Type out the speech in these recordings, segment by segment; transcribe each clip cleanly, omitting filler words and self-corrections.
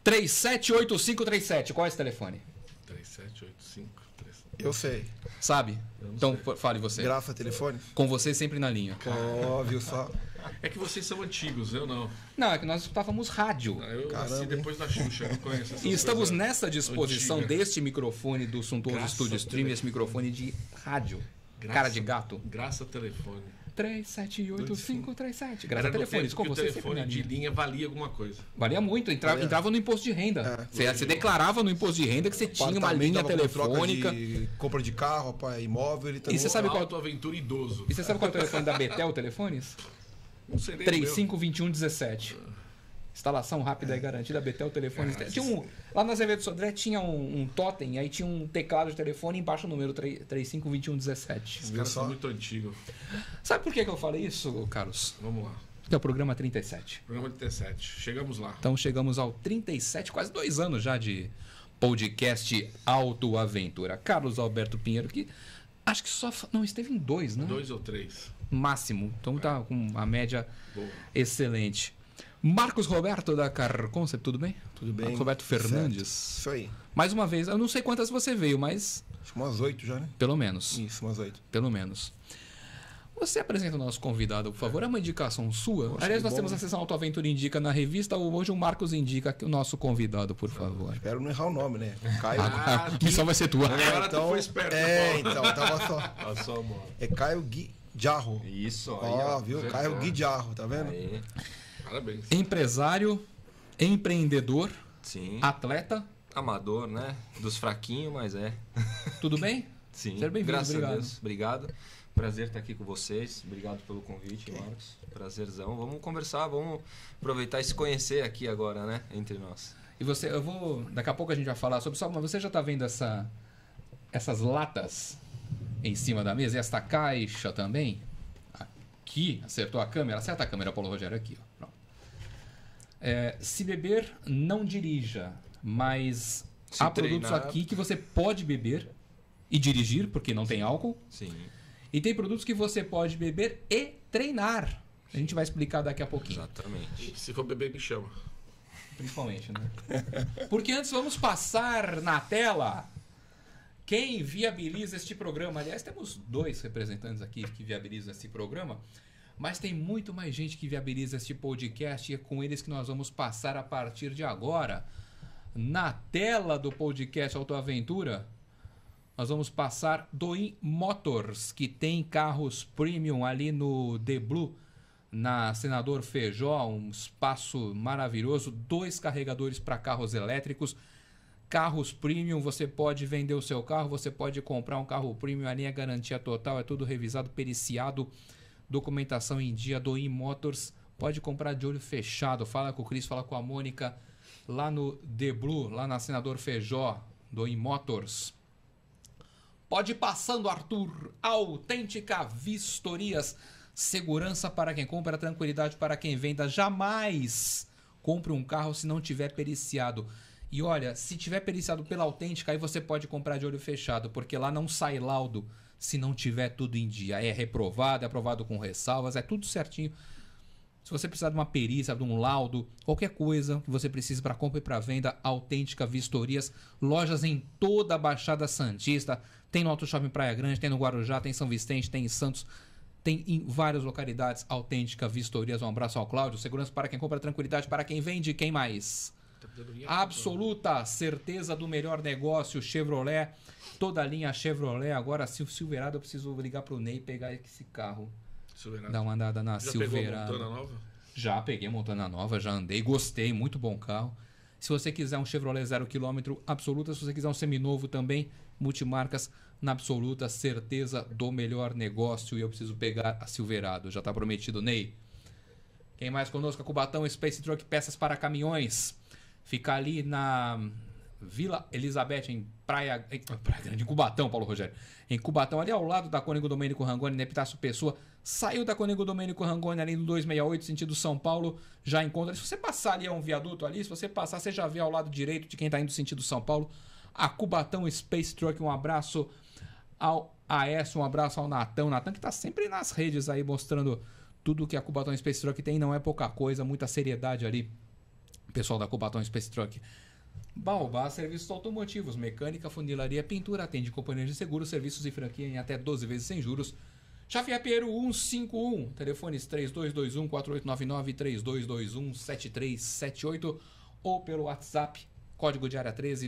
378537. Qual é esse telefone? 378537. Eu sei. Sabe? Então fale você. Grafa telefone? Com você sempre na linha. Óbvio só. É que vocês são antigos, eu não. Não, é que nós escutávamos rádio. Eu nasci depois da Xuxa, não conheço essas E estamos coisas nessa disposição antigas. deste microfone do Suntuoso Graça Studio Stream, telefone. esse microfone de rádio. Graça- Cara de gato. Graça telefone. 378537. Graças Era a no telefones, tempo com que o você sempre telefone na de linha. linha valia alguma coisa. Valia muito, entrava no imposto de renda. Você declarava no imposto de renda que você tinha uma Apartamento linha tava com troca telefônica. de compra de carro, para imóvel. Ele E você sabe qual- Autoaventura idoso. E você sabe qual é o telefone da Betel Telefones? Não sei nem 352117. Instalação rápida e garantida, Betel Telefones. Tinha lá na Azevedo Sodré tinha um totem, aí tinha um teclado de telefone e embaixo o número 352117. Os caras são muito antigos. Sabe por que eu falei isso, Carlos? Vamos lá. Que é o programa 37. Programa 37. Chegamos lá. Então chegamos ao 37, quase 2 anos já de podcast Autoaventura. Carlos Alberto Pinheiro, que acho que só não esteve em 2, né? 2 ou 3. Máximo. Então tá com uma média Boa. excelente. Marcos Roberto da Car Concept, tudo bem? Tudo bem. Marcos Roberto Certo. Fernandes. Isso aí. Mais uma vez, eu não sei quantas você veio, mas Acho que umas 8 já, né? pelo menos. Isso, umas 8. Pelo menos. Você apresenta o nosso convidado, por favor. É uma indicação sua? Poxa, Aliás, que nós bom, temos né? a sessão Autoaventura Indica na revista. Hoje o Marcos indica o nosso convidado, por favor. Espero não errar o nome, né? Caio. A missão vai ser tua. Agora tu foi esperto. Então, tava só. Passou a bola. É Caio Guijarro. Isso, aí, Ó, ó. viu? Caio Guijarro, tá vendo? Aí. Parabéns. Empresário, empreendedor, Sim. atleta. Amador, né? Dos fraquinhos, mas é. Tudo bem? Sim. Seja bem-vindo, Graças obrigado. a Deus. Obrigado. Prazer estar aqui com vocês. Obrigado pelo convite, Marcos. Prazerzão. Vamos conversar, vamos aproveitar e se conhecer aqui agora, né? Entre nós. E você, daqui a pouco a gente vai falar sobre mas você já está vendo essas latas em cima da mesa? E esta caixa também? Aqui, acertou a câmera? Acerta a câmera, Paulo Rogério, aqui. Ó. Pronto. Se beber, não dirija, mas Se há produtos treinar. aqui que você pode beber e dirigir, porque não tem álcool. Sim. E tem produtos que você pode beber e treinar. A gente vai explicar daqui a pouquinho. Exatamente. Se for beber, me chama. Principalmente, né? Porque antes vamos passar na tela quem viabiliza este programa. Aliás, temos 2 representantes aqui que viabilizam este programa, mas tem muito mais gente que viabiliza este podcast e é com eles que nós vamos passar a partir de agora. Na tela do podcast Autoaventura, nós vamos passar Doim Motors, que tem carros premium ali no The Blue, na Senador Feijó, um espaço maravilhoso, 2 carregadores para carros elétricos, carros premium, você pode vender o seu carro, você pode comprar um carro premium, a linha garantia total, é tudo revisado, periciado, documentação em dia, Doim Motors, pode comprar de olho fechado, fala com o Cris, fala com a Mônica, lá no The Blue, lá na Senador Feijó, Doim Motors. Pode ir passando, Arthur, Autêntica Vistorias, segurança para quem compra, tranquilidade para quem venda. Jamais compre um carro se não tiver periciado. E olha, se tiver periciado pela Autêntica, aí você pode comprar de olho fechado, porque lá não sai laudo se não tiver tudo em dia. É reprovado, é aprovado com ressalvas, é tudo certinho. Se você precisar de uma perícia, de um laudo, qualquer coisa que você precise para compra e para venda, Autêntica Vistorias, lojas em toda a Baixada Santista, tem no Auto Shopping Praia Grande, tem no Guarujá, tem em São Vicente, tem em Santos, tem em várias localidades, Autêntica Vistorias. Um abraço ao Cláudio, segurança para quem compra, tranquilidade para quem vende, quem mais? Absoluta certeza do melhor negócio, Chevrolet, toda a linha Chevrolet. Agora, se o Silverado, eu preciso ligar pro Ney e pegar esse carro. Silverado. Dar uma andada na Já Silverado. pegou a Montana nova? Já peguei a Montana nova, já andei, gostei, muito bom carro. Se você quiser um Chevrolet 0 km, Absoluta. Se você quiser um seminovo também, multimarcas, na Absoluta, certeza do melhor negócio. E eu preciso pegar a Silverado, já está prometido, Ney. Quem mais conosco? A Cubatão Space Truck, peças para caminhões. Fica ali na Vila Elizabeth, em Praia Grande, em Cubatão, Paulo Rogério. Em Cubatão, ali ao lado da Cônigo Domênico Rangoni, na Epitácio Pessoa. Saiu da Cônigo Domênico Rangoni ali no 268, sentido São Paulo, já encontra. Se você passar ali, é um viaduto ali, se você passar, você já vê ao lado direito de quem está indo sentido São Paulo, a Cubatão Space Truck. Um abraço ao Aécio, um abraço ao Natan. Natan que está sempre nas redes aí, mostrando tudo que a Cubatão Space Truck tem. Não é pouca coisa, muita seriedade ali Pessoal da Cubatão Space Truck. Baobá, serviços automotivos, mecânica, funilaria, pintura, atende companhias de seguro, serviços e franquia em até 12 vezes sem juros. Xavier Pinheiro 151, telefones 3221-4899, 3221-7378 ou pelo WhatsApp, código de área 13,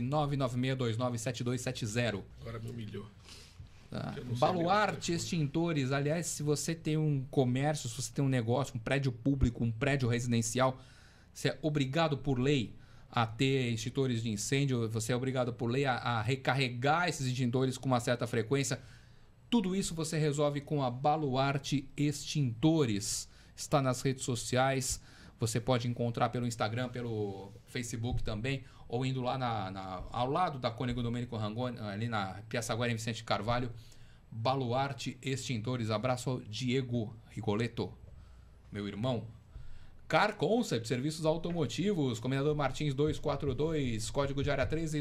996297270. Agora me humilhou. Tá. Eu não sei Baluarte mesmo. Extintores, aliás, se você tem um comércio, se você tem um negócio, um prédio público, um prédio residencial, você é obrigado por lei a ter extintores de incêndio, você é obrigado por lei a recarregar esses extintores com uma certa frequência. Tudo isso você resolve com a Baluarte Extintores. Está nas redes sociais, você pode encontrar pelo Instagram, pelo Facebook também, ou indo lá ao lado da Cônego Domênico Rangoni, ali na Piaçaguera em Vicente Carvalho. Baluarte Extintores. Abraço ao Diego Rigoletto, meu irmão. Car Concept, serviços automotivos, Comendador Martins 242, código de área 13,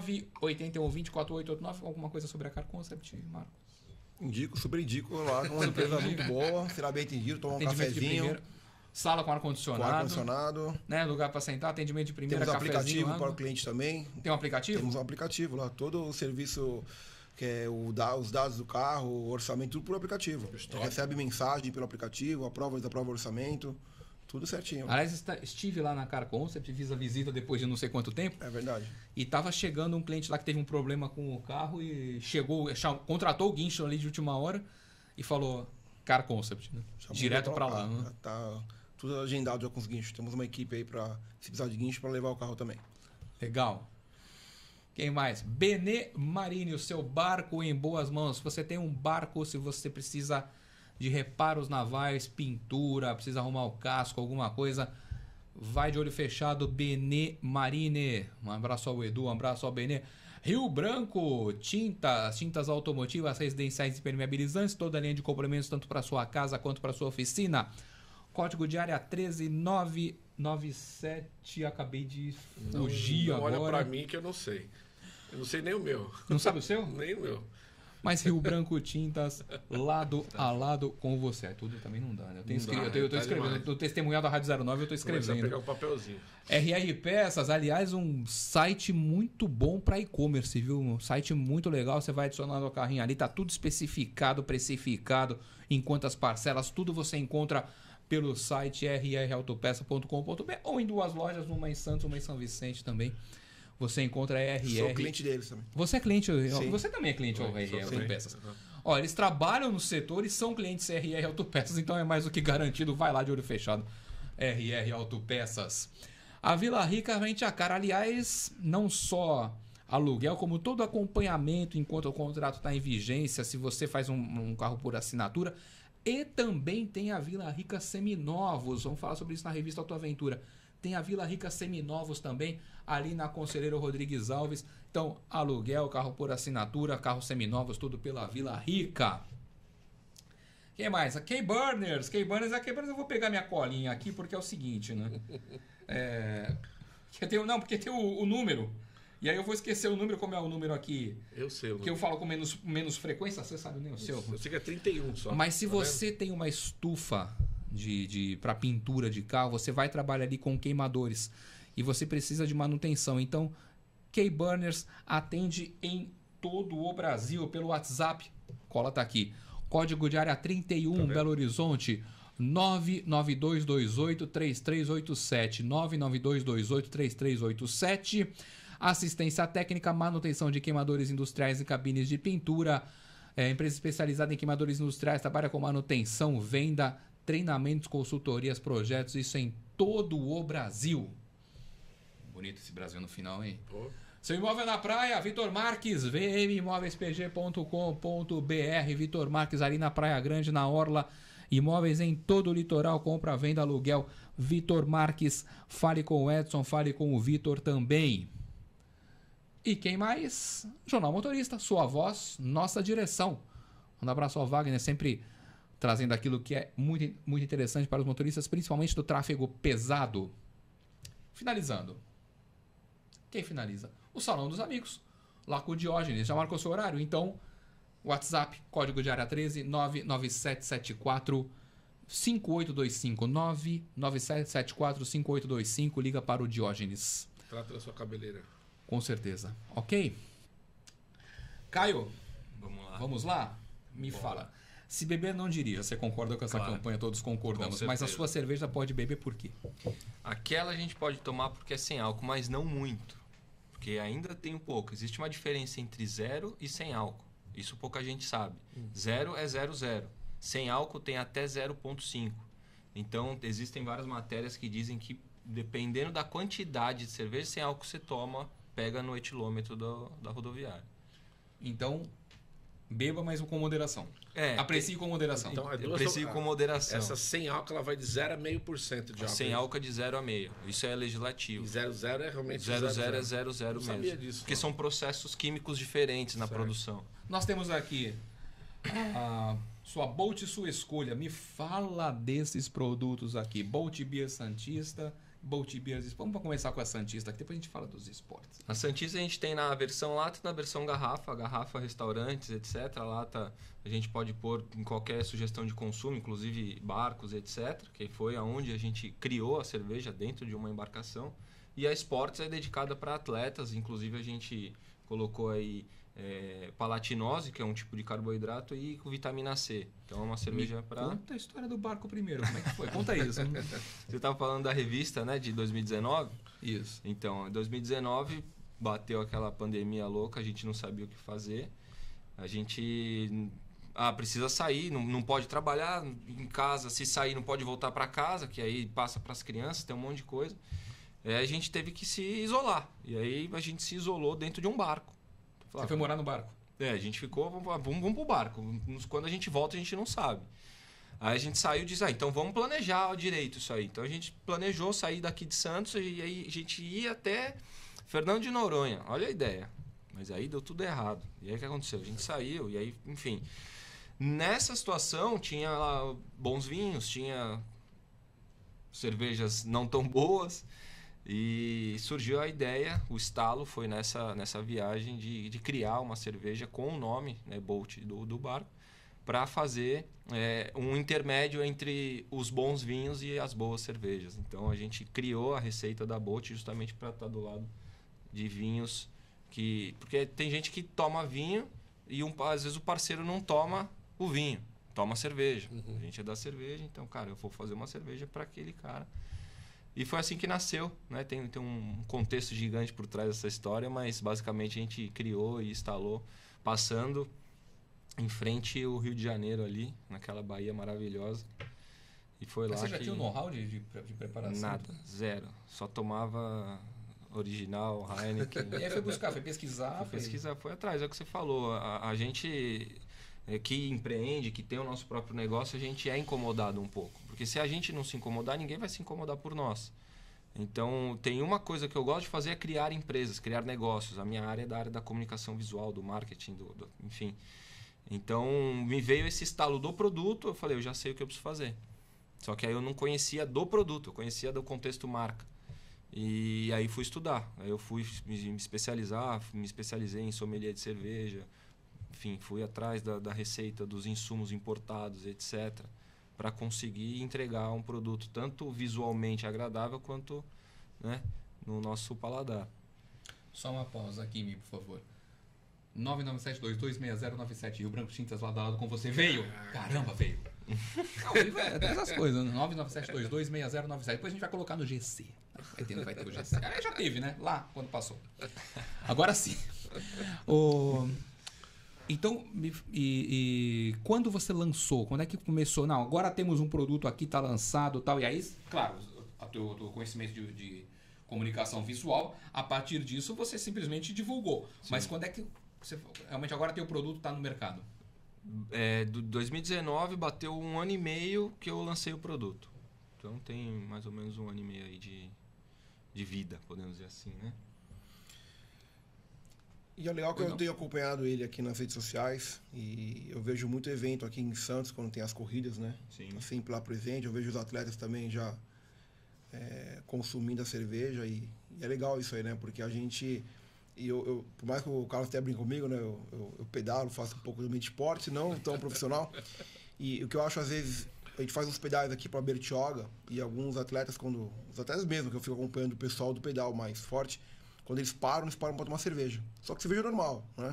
981204889. Alguma coisa sobre a Car Concept, Marcos? Super indico lá, uma empresa muito boa, será bem atendido, tomar um Atendimento de cafezinho, primeira, sala com com ar-condicionado, ar-condicionado. né? Lugar para sentar, atendimento de primeira, Temos cafezinho, aplicativo água. para o cliente também. Tem um aplicativo? Temos um aplicativo lá, todo o serviço, que é os dados do carro, o orçamento, tudo por aplicativo. Você recebe mensagem pelo aplicativo, aprova o orçamento, tudo certinho. Aliás, estive lá na Car Concept, fiz a visita depois de não sei quanto tempo, É verdade. e tava chegando um cliente lá que teve um problema com o carro e contratou o guincho ali de última hora e falou Car Concept, né? Chamou Direto pra para trocar. lá. Né? Já tá tudo agendado já com os guinchos. Temos uma equipe aí para, se precisar de guincho, para levar o carro também. Legal. Quem mais? Benê Marini, o seu barco em boas mãos. Se você tem um barco, se você precisa de reparos navais, pintura, precisa arrumar o casco, alguma coisa, vai de olho fechado, Benê Marini. Um abraço ao Edu, um abraço ao Benê. Rio Branco, tintas automotivas, residenciais impermeabilizantes, toda a linha de complementos, tanto para sua casa quanto para sua oficina. Código de área 13997, acabei de fugir Não olha agora. pra mim que eu não sei. Eu não sei nem o meu. Não sabe o seu? Nem o meu. Mas Rio Branco Tintas, lado a lado com você. Tudo também não dá, né? Eu tô Não dá, escrevendo, tá demais. eu tô testemunhado da Rádio 09, eu tô Começar a escrevendo. pegar o papelzinho. RR Peças, aliás, um site muito bom para e-commerce, viu? Um site muito legal, você vai adicionando o carrinho ali, tá tudo especificado, precificado, em quantas parcelas, tudo você encontra pelo site rrautopeça.com.br ou em duas lojas, uma em Santos, uma em São Vicente também. Você encontra a RR. Sou cliente deles também. Você é cliente, Sim. você também é cliente ao Sou, RR sim. Autopeças. Uhum. Ó, eles trabalham no setor e são clientes RR Autopeças, então é mais do que garantido. Vai lá de olho fechado. RR Autopeças. A Vila Rica rende a cara. Aliás, não só aluguel, como todo acompanhamento enquanto o contrato está em vigência, se você faz um carro por assinatura. E também tem a Vila Rica Seminovos. Vamos falar sobre isso na revista Autoaventura. Tem a Vila Rica Seminovos também, ali na Conselheiro Rodrigues Alves. Então, aluguel, carro por assinatura, carros seminovos, tudo pela Vila Rica. Quem mais? A K-Burners. K-Burners eu vou pegar minha colinha aqui, porque é o seguinte, né? Porque tem o número. E aí eu vou esquecer o número, como é o número aqui, Eu sei. que eu falo com menos frequência, você sabe nem o seu. Eu sei que é 31 só. Mas se tá você tem uma estufa para pintura de carro, você vai trabalhar ali com queimadores e você precisa de manutenção. Então, K-Burners atende em todo o Brasil pelo WhatsApp. Cola tá aqui. Código de área 31, Tá vendo? Belo Horizonte, 99228-3387. 99228-3387. Assistência técnica, manutenção de queimadores industriais e cabines de pintura. Empresa especializada em queimadores industriais, trabalha com manutenção, venda, treinamentos, consultorias, projetos, isso em todo o Brasil. Bonito esse Brasil no final, hein? Pô, Seu imóvel na praia, Vitor Marques, vmimovelspg.com.br. Vitor Marques ali na Praia Grande, na Orla. Imóveis em todo o litoral, compra, venda, aluguel. Vitor Marques, fale com o Edson, fale com o Vitor também. E quem mais? Jornal Motorista, sua voz, nossa direção. Um abraço ao Wagner, sempre trazendo aquilo que é muito, muito interessante para os motoristas, principalmente do tráfego pesado. Finalizando. Quem finaliza? O Salão dos Amigos. Lá com o Diógenes. Já marcou seu horário? Então, WhatsApp, código de área 13, 99774 5825 997745825. Liga para o Diógenes. Trata da sua cabeleira. Com certeza. Ok? Caio, Vamos lá. Me fala. Se beber, não diria. Você concorda com essa Claro. campanha? Todos concordamos. Com Mas a certeza. sua cerveja pode beber por quê? Aquela a gente pode tomar porque é sem álcool, mas não muito. Porque ainda tem um pouco. Existe uma diferença entre 0 e sem álcool. Isso pouca gente sabe. 0 é 0,0. Sem álcool tem até 0,5. Então, existem várias matérias que dizem que, dependendo da quantidade de cerveja sem álcool que você toma, pega no etilômetro da rodoviária. Então, beba, mas com moderação. Aprecie com moderação. Então, Eu aprecio com moderação. Essa sem álcool, ela vai de 0 a 0,5% de álcool. Sem álcool é de 0 a meio. Isso é legislativo. E 0,0 é realmente 0,0 é 0,0 Não mesmo. sabia disso, Porque não. são processos químicos diferentes na Certo. produção. Nós temos aqui a sua Bolt Sua Escolha. Me fala desses produtos aqui. Bolt Beer Santista, Bolt Beer... Vamos começar com a Santista, que depois a gente fala dos esportes. A Santista a gente tem na versão lata e na versão garrafa, restaurantes, etc. A lata a gente pode pôr em qualquer sugestão de consumo, inclusive barcos, etc. Que foi aonde a gente criou a cerveja dentro de uma embarcação. E a Sports é dedicada para atletas, inclusive a gente colocou aí palatinose, que é um tipo de carboidrato, e com vitamina C. Então é uma cerveja para... Conta a história do barco primeiro, como é que foi? Conta isso. Você estava falando da revista, né, de 2019? Isso. Então, em 2019 bateu aquela pandemia louca, a gente não sabia o que fazer. A gente precisa sair, não pode trabalhar em casa, se sair não pode voltar para casa, que aí passa para as crianças, tem um monte de coisa. A gente teve que se isolar. E aí a gente se isolou dentro de um barco. Você foi morar no barco? A gente ficou, vamos pro barco. Quando a gente volta, a gente não sabe. Aí a gente saiu e disse, então vamos planejar direito isso aí. Então a gente planejou sair daqui de Santos e aí a gente ia até Fernando de Noronha. Olha a ideia. Mas aí deu tudo errado. E aí o que aconteceu? A gente saiu e aí, enfim. Nessa situação tinha lá bons vinhos, tinha cervejas não tão boas. E surgiu a ideia, o estalo foi nessa viagem de criar uma cerveja com o nome, né, Bolt, do barco, para fazer um intermédio entre os bons vinhos e as boas cervejas. Então a gente criou a receita da Bolt justamente para estar do lado de vinhos porque tem gente que toma vinho e às vezes o parceiro não toma o vinho, toma cerveja. Uhum. A gente é da cerveja, então, cara, eu vou fazer uma cerveja para aquele cara. E foi assim que nasceu, né? Tem um contexto gigante por trás dessa história, mas basicamente a gente criou e instalou, passando em frente ao Rio de Janeiro ali, naquela baía maravilhosa. E foi Mas lá você já que... tinha o know-how de preparação? Nada, zero. Só tomava original, Heineken. E aí foi buscar, foi pesquisar? Foi atrás, é o que você falou. A gente que empreende, que tem o nosso próprio negócio, a gente é incomodado um pouco. Porque se a gente não se incomodar, ninguém vai se incomodar por nós. Então, tem uma coisa que eu gosto de fazer é criar empresas, criar negócios. A minha área é da área da comunicação visual, do marketing, enfim. Então, me veio esse estalo do produto, eu falei, eu já sei o que eu preciso fazer. Só que aí eu não conhecia do produto, eu conhecia do contexto marca. E aí fui estudar. Aí eu fui me especializar, me especializei em sommelier de cerveja. Enfim, fui atrás da receita, dos insumos importados, etc. Para conseguir entregar um produto tanto visualmente agradável quanto, né, no nosso paladar. Só uma pausa aqui, Mi, por favor. 997226097 Rio Branco Tintas lado a lado com você. Veio! Caramba, veio! Não, é dessas coisas, né? 997226097. Depois a gente vai colocar no GC. Vai ter o GC. Já teve, né? Lá, quando passou. Agora sim. Então, quando você lançou? Quando é que começou? Não, agora temos um produto aqui, tá lançado e tal. E aí, claro, o teu conhecimento de comunicação visual, a partir disso você simplesmente divulgou. Sim. Mas quando é que você realmente agora tem o produto, tá no mercado? 2019 bateu 1 ano e meio que eu lancei o produto. Então tem mais ou menos 1 ano e meio aí de vida, podemos dizer assim, né? E é legal que eu tenho acompanhado ele aqui nas redes sociais e eu vejo muito evento aqui em Santos quando tem as corridas, né? Sim. Tá sempre lá presente, eu vejo os atletas também já consumindo a cerveja e é legal isso aí, né? Porque a gente, por mais que o Carlos até brinque comigo, né? Eu pedalo, faço um pouco de esporte, não tão profissional. E o que eu acho às vezes a gente faz uns pedais aqui para Bertioga e alguns atletas, os atletas mesmo, que eu fico acompanhando o pessoal do pedal mais forte, quando eles param para tomar cerveja. Só que cerveja normal, né?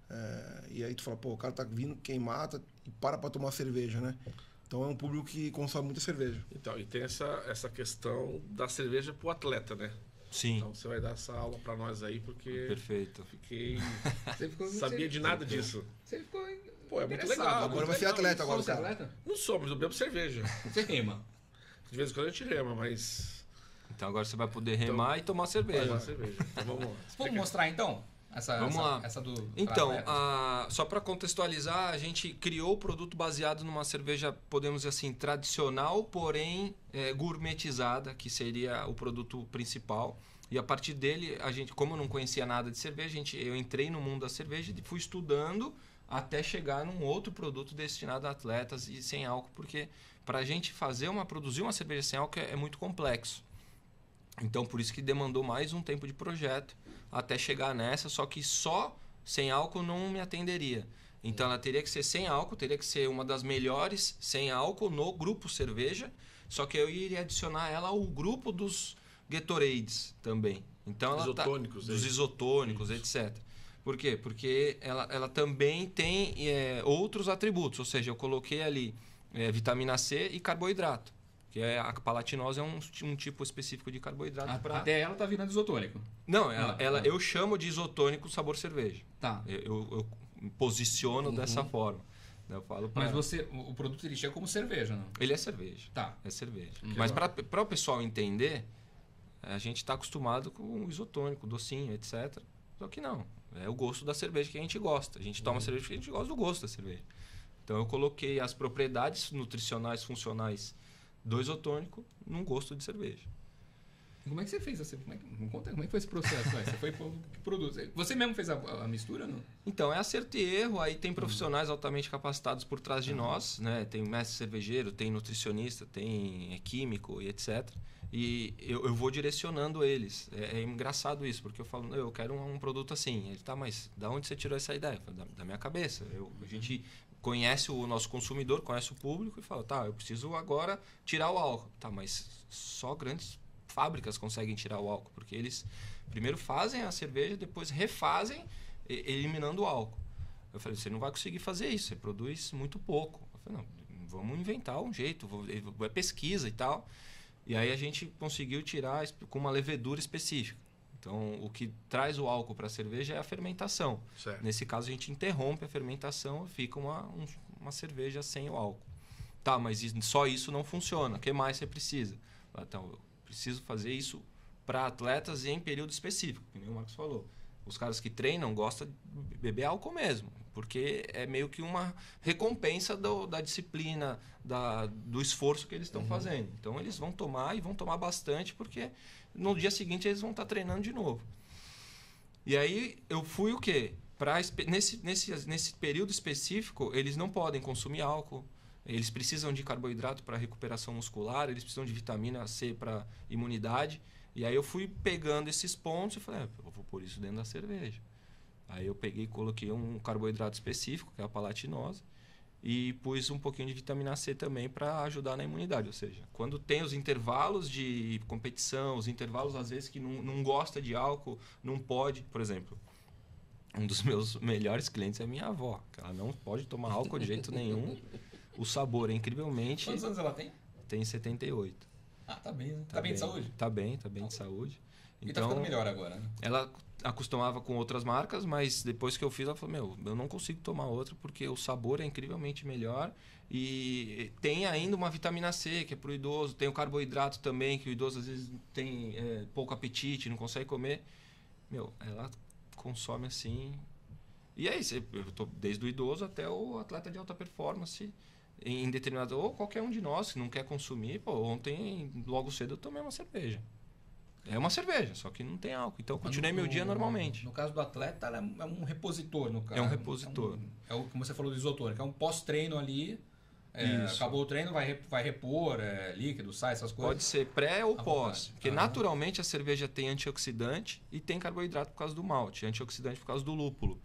E aí tu fala, pô, o cara tá vindo queimar e para tomar cerveja, né? Então é um público que consome muita cerveja. Então, e tem essa questão da cerveja pro atleta, né? Sim. Então você vai dar essa aula para nós aí, porque Perfeito. fiquei... Você ficou, sabia de nada disso. Você ficou Pô, é muito interessado, legal. Agora muito vai ser legal. atleta agora, Você é cara. atleta? Não sou, mas eu bebo cerveja. Você rema. De vez em quando a gente rema, mas... Então agora você vai poder remar e tomar Vai cerveja. dar cerveja. Então vamos lá. Vamos mostrar então? Vamos lá. Essa do... Então, pra atletas? só para contextualizar, a gente criou o produto baseado numa cerveja, podemos dizer assim, tradicional, porém gourmetizada, que seria o produto principal. E a partir dele, a gente, como eu não conhecia nada de cerveja, eu entrei no mundo da cerveja e fui estudando até chegar num outro produto destinado a atletas e sem álcool, porque para a gente produzir uma cerveja sem álcool é muito complexo. Então, por isso que demandou mais um tempo de projeto até chegar nessa, só que só sem álcool não me atenderia. Então, ela teria que ser sem álcool, teria que ser uma das melhores sem álcool no grupo cerveja, só que eu iria adicionar ela ao grupo dos Gatorades também. Então, ela Isotônicos, dos isotônicos, etc. Por quê? Porque ela também tem outros atributos, ou seja, eu coloquei ali vitamina C e carboidrato. Que a palatinose é um tipo específico de carboidrato. Até ela tá virando isotônico. Não, eu chamo de isotônico sabor cerveja. Tá. Eu posiciono dessa forma. Eu falo pra Mas o produto ele chega como cerveja, não? Ele é cerveja. Tá. É cerveja. Mas para o pessoal entender, a gente está acostumado com o isotônico, docinho, etc. Só que não. É o gosto da cerveja que a gente gosta. A gente toma cerveja porque a gente gosta do gosto da cerveja. Então eu coloquei as propriedades nutricionais, funcionais do isotônico num gosto de cerveja. Como é que você fez? Me conta como é que foi esse processo? Você foi pro produto. Você mesmo fez a mistura, não? Então, é acerto e erro. Aí tem profissionais altamente capacitados por trás de nós, né? Tem mestre cervejeiro, tem nutricionista, tem químico e etc. E eu vou direcionando eles. É engraçado isso, porque eu falo, eu quero um produto assim. Ele, tá, mas da onde você tirou essa ideia? Eu falo, da minha cabeça. A gente conhece o nosso consumidor, conhece o público e fala, tá, eu preciso agora tirar o álcool. Tá, mas só grandes fábricas conseguem tirar o álcool, porque eles primeiro fazem a cerveja, depois refazem, eliminando o álcool. Eu falei, você não vai conseguir fazer isso, você produz muito pouco. Eu falei, não, vamos inventar um jeito, é pesquisa e tal. E aí a gente conseguiu tirar com uma levedura específica. Então, o que traz o álcool para a cerveja é a fermentação. Certo. Nesse caso, a gente interrompe a fermentação e fica uma cerveja sem o álcool. Tá, mas só isso não funciona. O que mais você precisa? Então, eu preciso fazer isso para atletas em período específico, como o Marcos falou. Os caras que treinam gostam de beber álcool mesmo, porque é meio que uma recompensa da disciplina, do esforço que eles estão fazendo. Então, eles vão tomar e vão tomar bastante, porque no dia seguinte eles vão estar treinando de novo. E aí, eu fui o quê? Nesse período específico, eles não podem consumir álcool. Eles precisam de carboidrato para recuperação muscular, eles precisam de vitamina C para imunidade. E aí eu fui pegando esses pontos e falei, eu vou pôr isso dentro da cerveja. Aí eu peguei e coloquei um carboidrato específico, que é a palatinose, e pus um pouquinho de vitamina C também para ajudar na imunidade. Ou seja, quando tem os intervalos de competição, os intervalos às vezes que não gosta de álcool, não pode, por exemplo, um dos meus melhores clientes é minha avó, que ela não pode tomar álcool de jeito nenhum. O sabor é incrivelmente... Quantos anos ela tem? Tem 78. Ah, tá bem, né? Tá bem de saúde? Tá bem de saúde. E tá ficando melhor agora, né? Ela acostumava com outras marcas, mas depois que eu fiz, ela falou, eu não consigo tomar outra porque o sabor é incrivelmente melhor e tem ainda uma vitamina C, que é pro idoso, tem o carboidrato também, que o idoso às vezes tem pouco apetite, não consegue comer. Ela consome assim... E aí, eu tô desde o idoso até o atleta de alta performance, em determinado... Ou qualquer um de nós que não quer consumir. Ontem, logo cedo, eu tomei uma cerveja. É uma cerveja, só que não tem álcool. Então, eu continuei meu dia normalmente. No caso do atleta, ela é um repositor, no caso. É um repositor. Como você falou do isotônico, é um pós-treino ali. Acabou o treino, vai repor líquido, sai, essas coisas. Pode ser pré ou pós. Vontade. Porque naturalmente a cerveja tem antioxidante e tem carboidrato por causa do malte. Antioxidante por causa do lúpulo.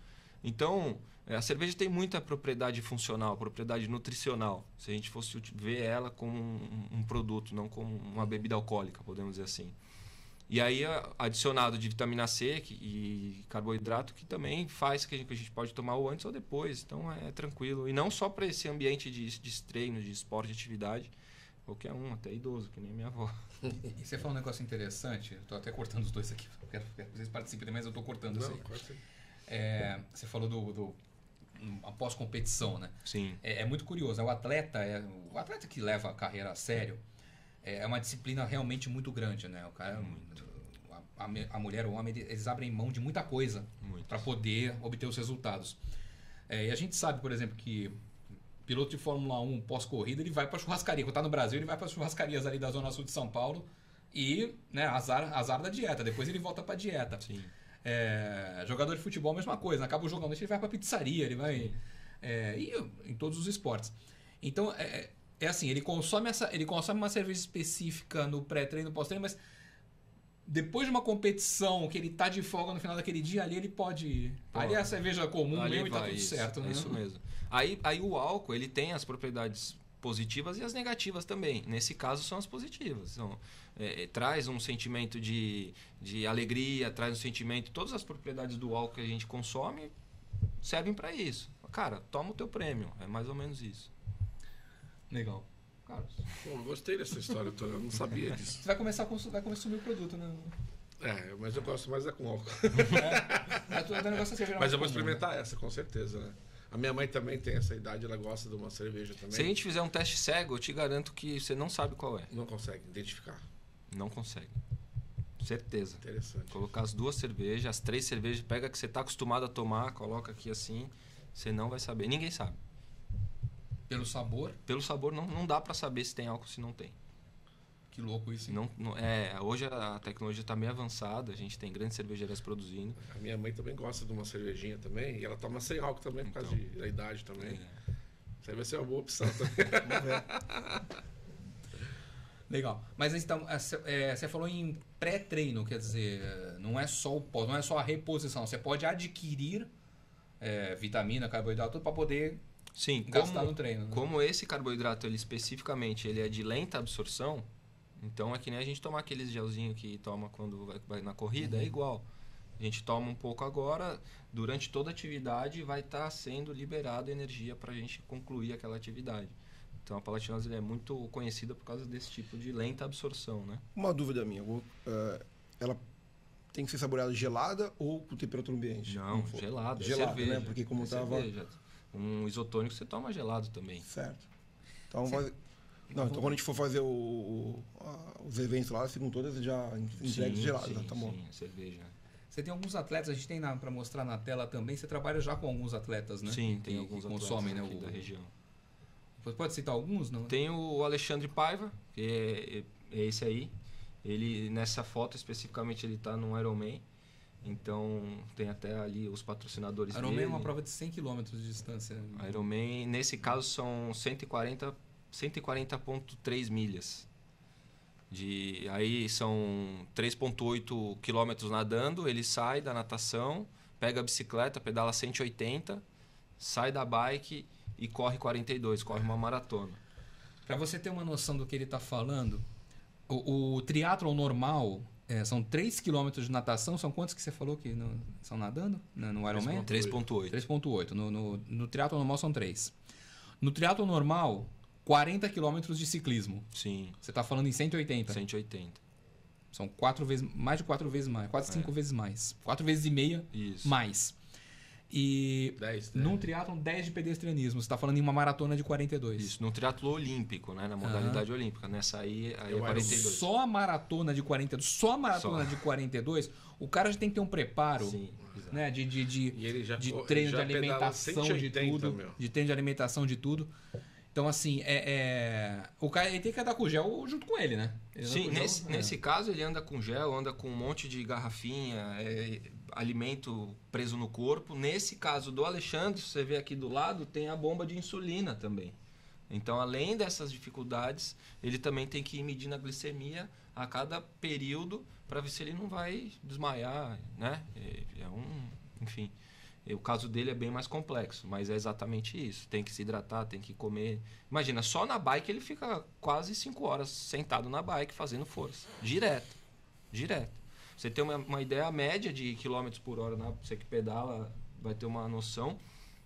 Então, a cerveja tem muita propriedade funcional, propriedade nutricional. Se a gente fosse ver ela como um produto, não como uma bebida alcoólica, podemos dizer assim. E aí, adicionado de vitamina C e carboidrato, que também faz que a gente pode tomar o antes ou depois. Então, é tranquilo. E não só para esse ambiente de treino, de esporte, de atividade. Qualquer um, até idoso, que nem minha avó. E você falou um negócio interessante. Estou até cortando os dois aqui. Quero que vocês participem, mas eu estou cortando isso aí. Você falou do após competição, né? Sim. É muito curioso. O atleta que leva a carreira a sério é uma disciplina realmente muito grande, né? O cara, a mulher ou o homem, eles abrem mão de muita coisa para poder obter os resultados. E a gente sabe, por exemplo, que piloto de Fórmula 1 pós-corrida, ele vai para churrascaria. Quando está no Brasil, ele vai para as churrascarias ali da Zona Sul de São Paulo e, né, azar da dieta. Depois ele volta para a dieta. Sim. Jogador de futebol, mesma coisa. Acaba o jogo à noite, ele vai para pizzaria, ele vai... e em todos os esportes. Então, assim, ele consome uma cerveja específica no pré-treino, no pós-treino, mas depois de uma competição que ele tá de folga no final daquele dia, ali ele pode... Ali é a cerveja comum mesmo e tá tudo certo, né? É isso mesmo. Aí o álcool, ele tem as propriedades positivas e as negativas também. Nesse caso, são as positivas. Então, traz um sentimento de alegria, traz um sentimento... Todas as propriedades do álcool que a gente consome servem para isso. Cara, toma o teu prêmio. É mais ou menos isso. Legal. Carlos. Pô, gostei dessa história toda, eu não sabia disso. Você vai começar a consumir o produto, né? Mas eu gosto mais com álcool. Mas eu vou experimentar essa, com certeza, né? A minha mãe também tem essa idade, ela gosta de uma cerveja também. Se a gente fizer um teste cego, eu te garanto que você não sabe qual é. Não consegue identificar. Não consegue. Certeza. Interessante. Colocar as 2 cervejas, as 3 cervejas, pega que você está acostumado a tomar, coloca aqui assim, você não vai saber. Ninguém sabe. Pelo sabor? Pelo sabor não dá para saber se tem álcool ou se não tem. Que louco isso. Hoje a tecnologia está meio avançada, a gente tem grandes cervejarias produzindo. A minha mãe também gosta de uma cervejinha também, e ela toma sem álcool também, por causa da idade também. Isso aí vai ser uma boa opção também. Vamos ver. Legal. Mas então, você falou em pré-treino, quer dizer, não é só o pós, não é só a reposição. Você pode adquirir vitamina, carboidrato, tudo para poder gastar no treino. Né? Como esse carboidrato, ele especificamente, ele é de lenta absorção, então é que nem a gente tomar aqueles gelzinhos que toma quando vai na corrida, é igual. A gente toma um pouco agora, durante toda a atividade vai estar sendo liberada energia para a gente concluir aquela atividade. Então a palatinose é muito conhecida por causa desse tipo de lenta absorção, né? Uma dúvida minha, ela tem que ser saboreada gelada ou com temperatura ambiente? Não, gelada, cerveja, né? Porque como estava... Um isotônico você toma gelado também. Certo. Então, então quando a gente for fazer os eventos lá, ficam todas já entregues geladas, tá bom? Sim, cerveja. Você tem alguns atletas, a gente tem para mostrar na tela também, você trabalha já com alguns atletas, né? Sim, tem alguns atletas consomem, aqui né, da região. Pode citar alguns, não? Tem o Alexandre Paiva, que é esse aí. Ele, nessa foto especificamente, ele está no Ironman. Então, tem até ali os patrocinadores dele. Ironman é uma prova de 100 km de distância. Ironman, nesse caso, são 140,3 milhas. Aí são 3,8 km nadando, ele sai da natação, pega a bicicleta, pedala 180, sai da bike e corre 42, corre uma maratona. Para você ter uma noção do que ele está falando, o triatlon normal... são 3 km de natação. São quantos que você falou que são nadando no Ironman? 3,8. 3,8. No triatlon normal são 3. No triatlon normal, 40 km de ciclismo. Sim. Você está falando em 180? 180. São mais de 4 vezes mais. Quase 5 vezes mais. 4 vezes e meia mais. E 10, num triatlon, 10 de pedestrianismo. Você está falando em uma maratona de 42. Isso, no triatlo olímpico, né? Na modalidade olímpica. Nessa aí é 42. Só a maratona de 42, de 42, o cara já tem que ter um preparo. Sim, né? De treino de alimentação, de tudo. Meu. De treino de alimentação, de tudo. Então, assim, o cara ele tem que andar com gel junto com ele, né? Sim, nesse caso ele anda com gel, anda com um monte de garrafinha, alimento preso no corpo. Nesse caso do Alexandre, você vê aqui do lado, tem a bomba de insulina também. Então, além dessas dificuldades, ele também tem que ir medindo a glicemia a cada período para ver se ele não vai desmaiar, né? Enfim. E o caso dele é bem mais complexo, mas é exatamente isso. Tem que se hidratar, tem que comer. Imagina, só na bike ele fica quase 5 horas sentado na bike fazendo força. Direto. Você tem uma ideia, a média de quilômetros por hora, você que pedala vai ter uma noção.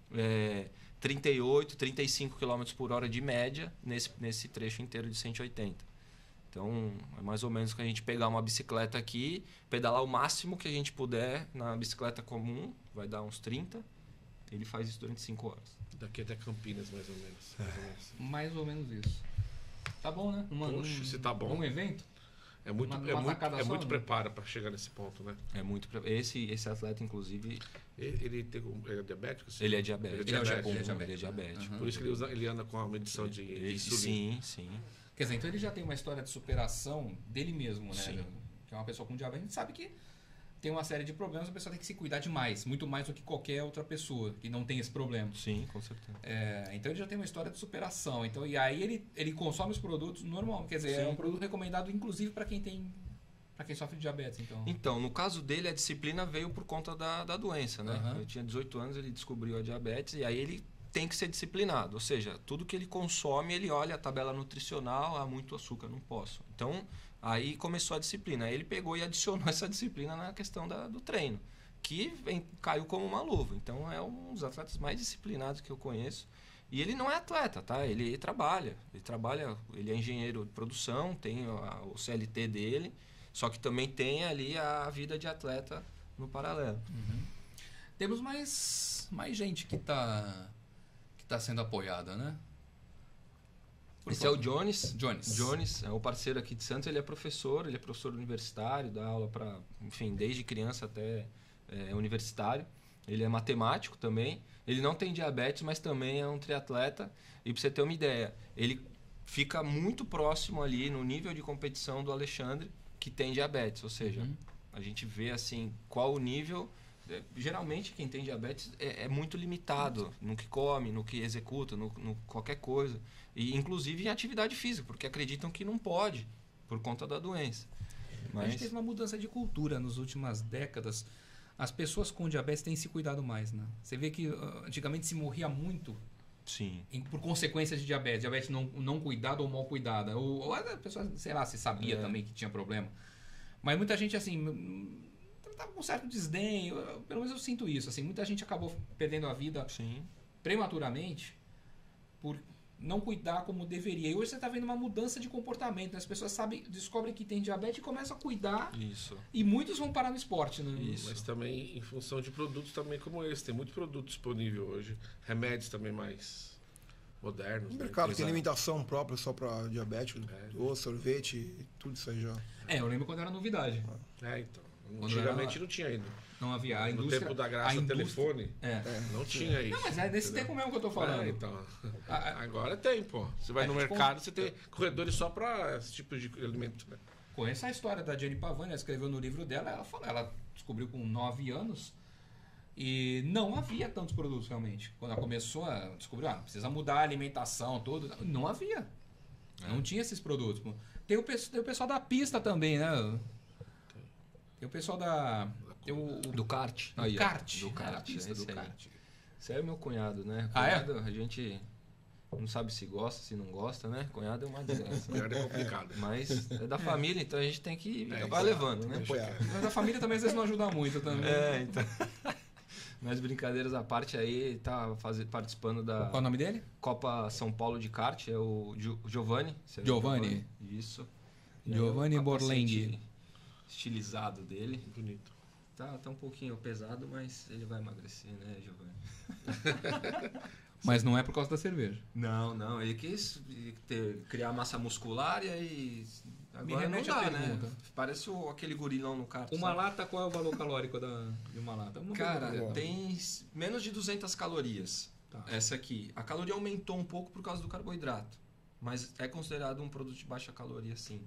38, 35 quilômetros por hora de média nesse trecho inteiro de 180. Então, é mais ou menos que a gente pegar uma bicicleta aqui, pedalar o máximo que a gente puder na bicicleta comum, vai dar uns 30. Ele faz isso durante 5 horas. Daqui até Campinas, mais ou menos. Mais ou menos isso. Tá bom, né? Poxa, se tá bom. Um evento. É muito, Uma tacada só, muito né? preparo para chegar nesse ponto, né? É muito. Esse atleta, inclusive, Ele é diabético? Sim? ele é diabético. Ele é diabético. Ele é diabético. Uhum. Por isso que ele anda com a medição de insulina. Sim. Quer dizer, então ele já tem uma história de superação dele mesmo, né? Sim. Que é uma pessoa com diabetes. A gente sabe que tem uma série de problemas, a pessoa tem que se cuidar demais. Muito mais do que qualquer outra pessoa que não tem esse problema. Sim, com certeza. Então ele já tem uma história de superação. Então, e aí ele consome os produtos normal. Quer dizer, Sim. é um produto recomendado inclusive para quem tem... Para quem sofre de diabetes, então. Então, no caso dele, a disciplina veio por conta da doença, né? Uhum. Ele tinha 18 anos, ele descobriu a diabetes e aí ele tem que ser disciplinado. Ou seja, tudo que ele consome, ele olha a tabela nutricional, muito açúcar, não posso. Então, aí começou a disciplina. Aí ele pegou e adicionou essa disciplina na questão do treino, que caiu como uma luva. Então, é um dos atletas mais disciplinados que eu conheço. E ele não é atleta, tá? Ele trabalha, ele é engenheiro de produção, tem o CLT dele, só que também tem ali a vida de atleta no paralelo. Uhum. Temos mais gente que tá sendo apoiada, né? Esse é o Jones. Jones É o parceiro aqui de Santos. Ele é professor universitário, dá aula para, enfim, desde criança até universitário. Ele é matemático também. Ele não tem diabetes, mas também é um triatleta. E para você ter uma ideia, ele fica muito próximo ali no nível de competição do Alexandre, que tem diabetes. Ou seja, a gente vê assim qual o nível. Geralmente quem tem diabetes é muito limitado no que come, no que executa, no qualquer coisa. E inclusive em atividade física, porque acreditam que não pode por conta da doença. A gente teve uma mudança de cultura nas últimas décadas. As pessoas com diabetes têm se cuidado mais, né? Você vê que antigamente se morria muito. Sim. Por consequência de diabetes. Diabetes não cuidada ou mal cuidada. Ou a pessoa, sei lá, se sabia também que tinha problema. Mas muita gente, assim, tava com um certo desdém. Pelo menos eu sinto isso. Assim, muita gente acabou perdendo a vida prematuramente por não cuidar como deveria. E hoje você está vendo uma mudança de comportamento, né? As pessoas descobrem que tem diabetes e começam a cuidar. Isso. E muitos vão parar no esporte, né? Isso. Mas também em função de produtos também como esse. Tem muito produto disponível hoje. Remédios também mais modernos. O mercado né? tem alimentação própria só para diabético, doce, sorvete, tudo isso aí já. Eu lembro quando era novidade. Então. Quando Antigamente não tinha ainda. Não havia. A No indústria, tempo da graça, telefone, não tinha isso. Não, mas é desse tempo mesmo que eu tô falando. Então. Agora tem, pô. Você vai no mercado, você tem corredores só para esse tipo de alimento, né? Conheço a história da Jenny Pavani, ela escreveu no livro dela, ela descobriu com 9 anos e não havia tantos produtos realmente. Quando ela começou a descobrir, precisa mudar a alimentação, tudo, não havia. Não tinha esses produtos. Tem o pessoal da pista também, né? Tem o pessoal do kart. Do kart. Do kart. A pista do kart. Esse é o meu cunhado, né? Cunhado, a gente não sabe se gosta, se não gosta, né? Cunhado é uma desgraça. Cunhado é complicado. Mas é da família, então a gente tem que acabar exato, levando, né? Mas a família também às vezes não ajuda muito também. Então. Mas brincadeiras à parte, aí tá participando da... Qual o nome dele? Copa São Paulo de kart, é o Giovanni. Giovanni. Isso. Giovanni Borlenghi. Estilizado dele. Bonito. Tá um pouquinho pesado, mas ele vai emagrecer, né, Giovanni? Mas não é por causa da cerveja. Não. Ele quis criar massa muscular e aí... Agora não remete a dá, né? pergunta. Parece aquele gurilão no kart. Uma lata, qual é o valor calórico de uma lata? Cara, tem menos de 200 calorias. Tá. Essa aqui. A caloria aumentou um pouco por causa do carboidrato. Mas é considerado um produto de baixa caloria, sim.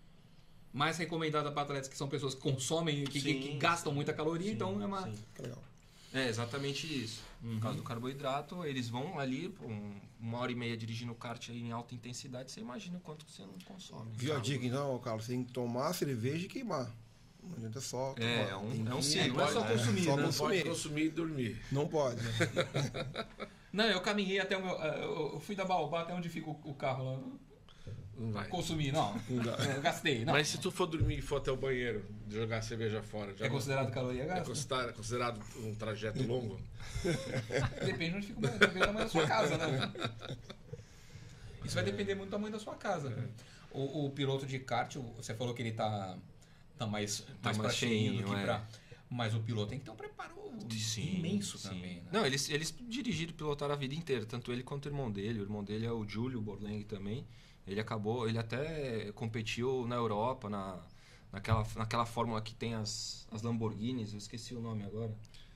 Mais recomendada para atletas que são pessoas que consomem, que gastam muita caloria, então é uma... Sim. Legal. É exatamente isso. Por causa do carboidrato, eles vão ali, 1h30 dirigindo o kart aí em alta intensidade, você imagina o quanto que você não consome. Viu a dica então, Carlos? Você tem que tomar cerveja e queimar. Não adianta só É, tomar. um- Tem é um que- ciclo, não é só consumir, só né? Não pode consumir. consumir e dormir. Não pode. Não, eu caminhei até o meu. Eu fui da Baobá até onde fica o carro lá. Não vai. Consumi, não. Não dá. Eu gastei, não. Mas se tu for dormir e for até o banheiro, jogar a cerveja fora, já É considerado caloria é gasta? considerado um trajeto longo? Depende de onde fica depende do tamanho da sua casa, né? Isso vai depender muito do tamanho da sua casa. Né? O piloto de kart, você falou que ele tá mais pra mais cheinho do cheinho, que é. pra... Mas o piloto tem que ter um preparo imenso também, né? Não, eles dirigiram, pilotaram a vida inteira, tanto ele quanto o irmão dele. O irmão dele é o Júlio Borleng também. Ele até competiu na Europa, naquela fórmula que tem as Lamborghinis, eu esqueci o nome agora.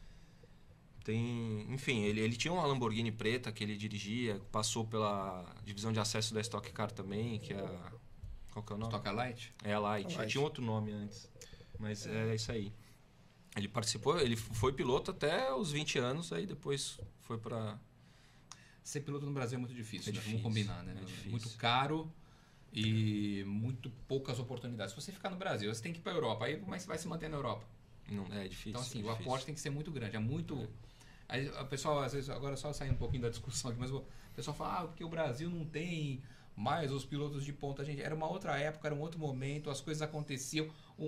Enfim, ele tinha uma Lamborghini preta que ele dirigia, passou pela divisão de acesso da Stock Car também, que é a... Qual que é o nome? Stock Light? É a Light. Light. Tinha outro nome antes, mas é isso aí. Ele participou, ele foi piloto até os 20 anos, aí depois foi pra... Ser piloto no Brasil é muito difícil, É né? difícil, Vamos combinar, né? é difícil. Muito caro e muito poucas oportunidades. Se você ficar no Brasil, você tem que ir para a Europa. Aí mas vai se manter na Europa. Não, é difícil. Então, assim, é o difícil. aporte tem que ser muito grande. É muito... Aí, o pessoal, às vezes, agora só saindo um pouquinho da discussão aqui, mas o pessoal fala, porque o Brasil não tem mais os pilotos de ponta. Gente, era uma outra época, era um outro momento, as coisas aconteciam.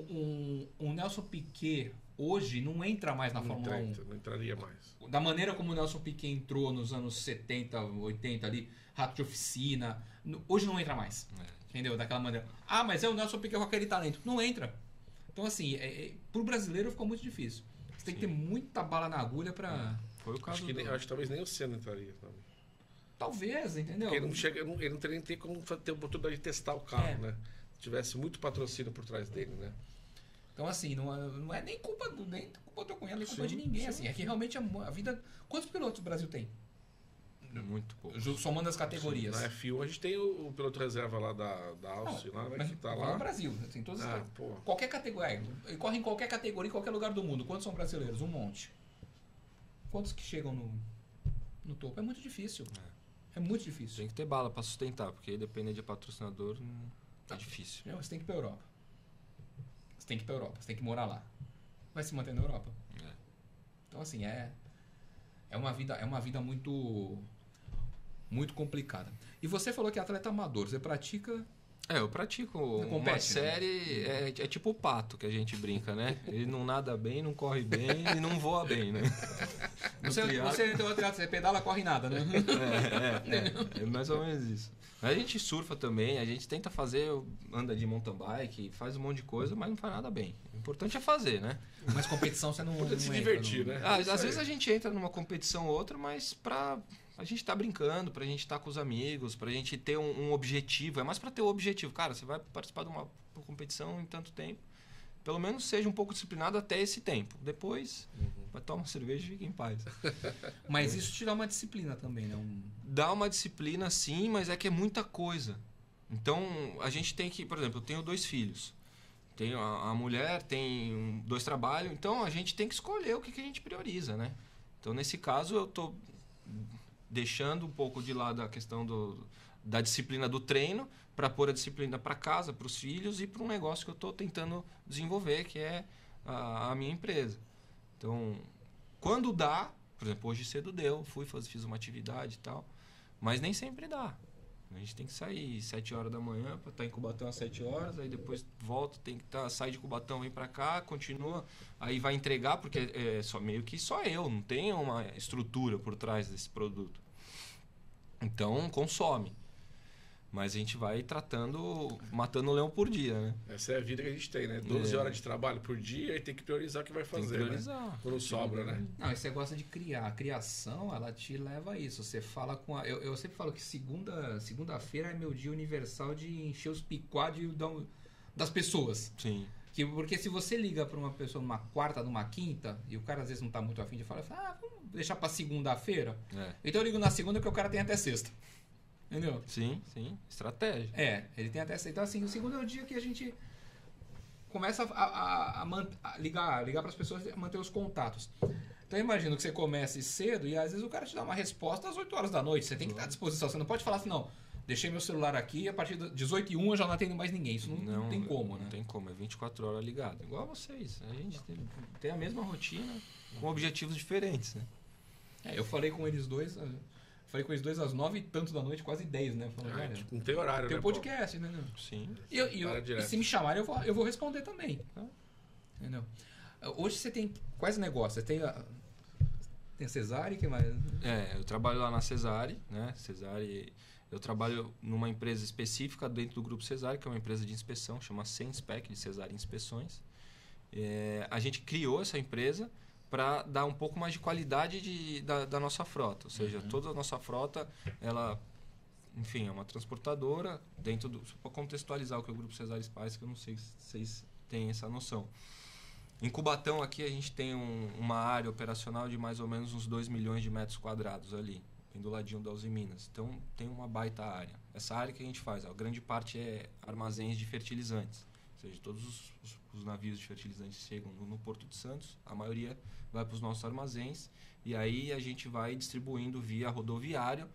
O Nelson Piquet, hoje, não entra mais na Fórmula 1. Não entraria mais. Da maneira como o Nelson Piquet entrou nos anos 70, 80 ali, rato de oficina, hoje não entra mais. Entendeu? Daquela maneira. Ah, mas é o Nelson Piquet com aquele talento. Não entra. Então, assim, pro brasileiro ficou muito difícil. Você tem que ter muita bala na agulha pra... Foi o caso Acho que talvez nem o Senna entraria também. Talvez, entendeu? Porque ele não teria nem como ter a oportunidade de testar o carro, né? Se tivesse muito patrocínio por trás dele, né? Então, assim, não é nem culpa do teu cunhado, nem culpa de ninguém, assim. É que realmente a vida... Quantos pilotos o Brasil tem? Muito pouco. Somando as categorias. Na F1 a gente tem o piloto reserva lá da Austin, lá, né? Mas Que tá no lá. Brasil, assim, todas as... Pô. Qualquer categoria. Ele corre em qualquer categoria, em qualquer lugar do mundo. Quantos são brasileiros? Um monte. Quantos que chegam no topo? É muito difícil. É muito difícil. Tem que ter bala pra sustentar, porque depender de patrocinador é difícil. Não, você tem que ir pra Europa. Você tem que ir pra Europa. Você tem que morar lá. Vai se manter na Europa. Então, assim, é uma vida muito complicada. E você falou que é atleta amador. Você pratica... Eu pratico Você uma compete, série, é tipo o pato que a gente brinca, né? Ele não nada bem, não corre bem e não voa bem, né? Você pedala, corre nada, né? É mais ou menos isso. A gente surfa também, a gente tenta fazer, anda de mountain bike, faz um monte de coisa, mas não faz nada bem. O importante é fazer, né? Mas competição você não... Importante se não divertir, entra, né? Às vezes a gente entra numa competição ou outra, mas a gente tá brincando, pra gente estar com os amigos, pra gente ter um objetivo. É mais pra ter o objetivo. Cara, você vai participar de uma competição em tanto tempo. Pelo menos seja um pouco disciplinado até esse tempo. Depois, vai tomar uma cerveja e fica em paz. Mas isso te dá uma disciplina também, né? Dá uma disciplina sim, mas é que é muita coisa. Então, a gente tem que... Por exemplo, eu tenho 2 filhos. Tenho a mulher, tem 2 trabalhos. Então, a gente tem que escolher o que a gente prioriza, né? Então, nesse caso, eu tô deixando um pouco de lado a questão da disciplina do treino para pôr a disciplina para casa, para os filhos e para um negócio que eu estou tentando desenvolver, que é a minha empresa. Então, quando dá, por exemplo, hoje cedo deu, fiz uma atividade e tal, mas nem sempre dá. A gente tem que sair 7 horas da manhã para estar em Cubatão às 7 horas, aí depois volta, tem que sai de Cubatão, vem para cá, continua, aí vai entregar, porque é meio que só eu, não tem uma estrutura por trás desse produto. Então, consome. Mas a gente vai matando o leão por dia, né? Essa é a vida que a gente tem, né? 12 horas de trabalho por dia e tem que priorizar o que vai fazer, Tem que priorizar. né? Quando sobra, né? Não, e você gosta de criar. A criação, ela te leva a isso. Você fala com a... Eu sempre falo que segunda-feira é meu dia universal de encher os picuá das pessoas. Sim. Porque se você liga para uma pessoa numa quarta, numa quinta, e o cara às vezes não tá muito afim de falar, vamos deixar para segunda-feira. Então eu ligo na segunda porque o cara tem até sexta. Entendeu? Sim. Estratégia. Ele tem até sexta. Então assim, o segundo é o dia que a gente começa a ligar para as pessoas e manter os contatos. Então eu imagino que você comece cedo e às vezes o cara te dá uma resposta às 8 horas da noite. Você tem que estar à disposição. Você não pode falar assim, não, Deixei meu celular aqui e a partir das 18h01 eu já não atendo mais ninguém. Isso não tem como, né? Não tem como, é 24 horas ligado. Igual a vocês. A gente tem a mesma rotina com objetivos diferentes, né? Eu falei com eles dois. Falei com eles dois às 9 e tanto da noite, quase 10, né? Falei, olha, Não tem horário, tem né? um podcast, né? Sim. E se me chamarem, eu vou responder também. Tá? Entendeu? Hoje você tem quais negócios? Você tem a Cesare, que mais? Eu trabalho lá na Cesare, né? Cesare, eu trabalho numa empresa específica dentro do grupo Cesare, que é uma empresa de inspeção, chama Senspec, de Cesare Inspeções. A gente criou essa empresa para dar um pouco mais de qualidade da nossa frota. Ou seja, toda a nossa frota, ela, enfim, é uma transportadora dentro do... Para contextualizar o que o Grupo Cesare faz, que eu não sei se vocês têm essa noção. Em Cubatão, aqui, a gente tem uma área operacional de mais ou menos uns 2 milhões de metros quadrados ali, bem do ladinho da Uzi Minas. Então, tem uma baita área. Essa área que a gente faz, a grande parte é armazéns de fertilizantes. Ou seja, todos os navios de fertilizantes chegam no Porto de Santos, a maioria vai para os nossos armazéns, e aí a gente vai distribuindo via rodoviário,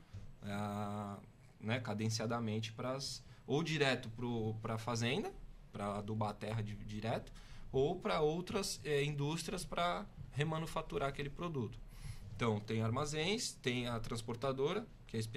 né, cadenciadamente, ou direto para a fazenda, para adubar a terra direto, ou para outras indústrias para remanufaturar aquele produto. Então, tem armazéns, tem a transportadora, que é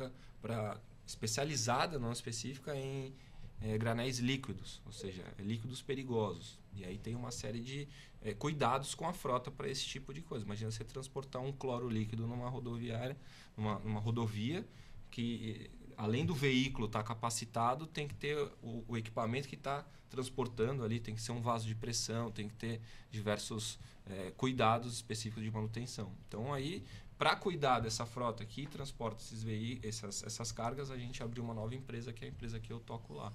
especializada, não específica, em granéis líquidos, ou seja, líquidos perigosos. E aí tem uma série de cuidados com a frota para esse tipo de coisa. Imagina você transportar um cloro líquido numa rodoviária, numa rodovia, que além do veículo estar capacitado, tem que ter o equipamento que está transportando ali, tem que ser um vaso de pressão, tem que ter diversos cuidados específicos de manutenção. Então aí, para cuidar dessa frota que transporta essas cargas, a gente abriu uma nova empresa, que é a empresa que eu toco lá.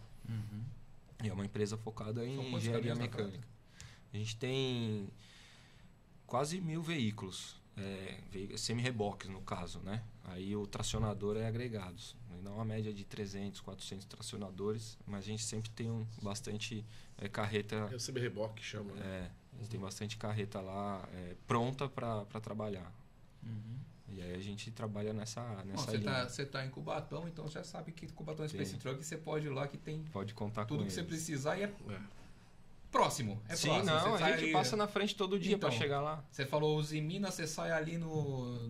É uma empresa focada em engenharia mecânica. A gente tem quase 1.000 veículos, semi-reboques no caso, né? Aí o tracionador é agregados. Dá uma média de 300, 400 tracionadores, mas a gente sempre tem bastante carreta... É o semi-reboque que chama, né? A gente tem bastante carreta lá pronta para trabalhar. E aí a gente trabalha nessa linha. Você tá em Cubatão, então já sabe que Cubatão Space Truck você pode ir lá que tem pode contar tudo com que eles. você precisar e próximo. Sim, próximo. não, Você a gente passa na frente todo dia para chegar lá. Você falou Uzi Minas, você sai ali no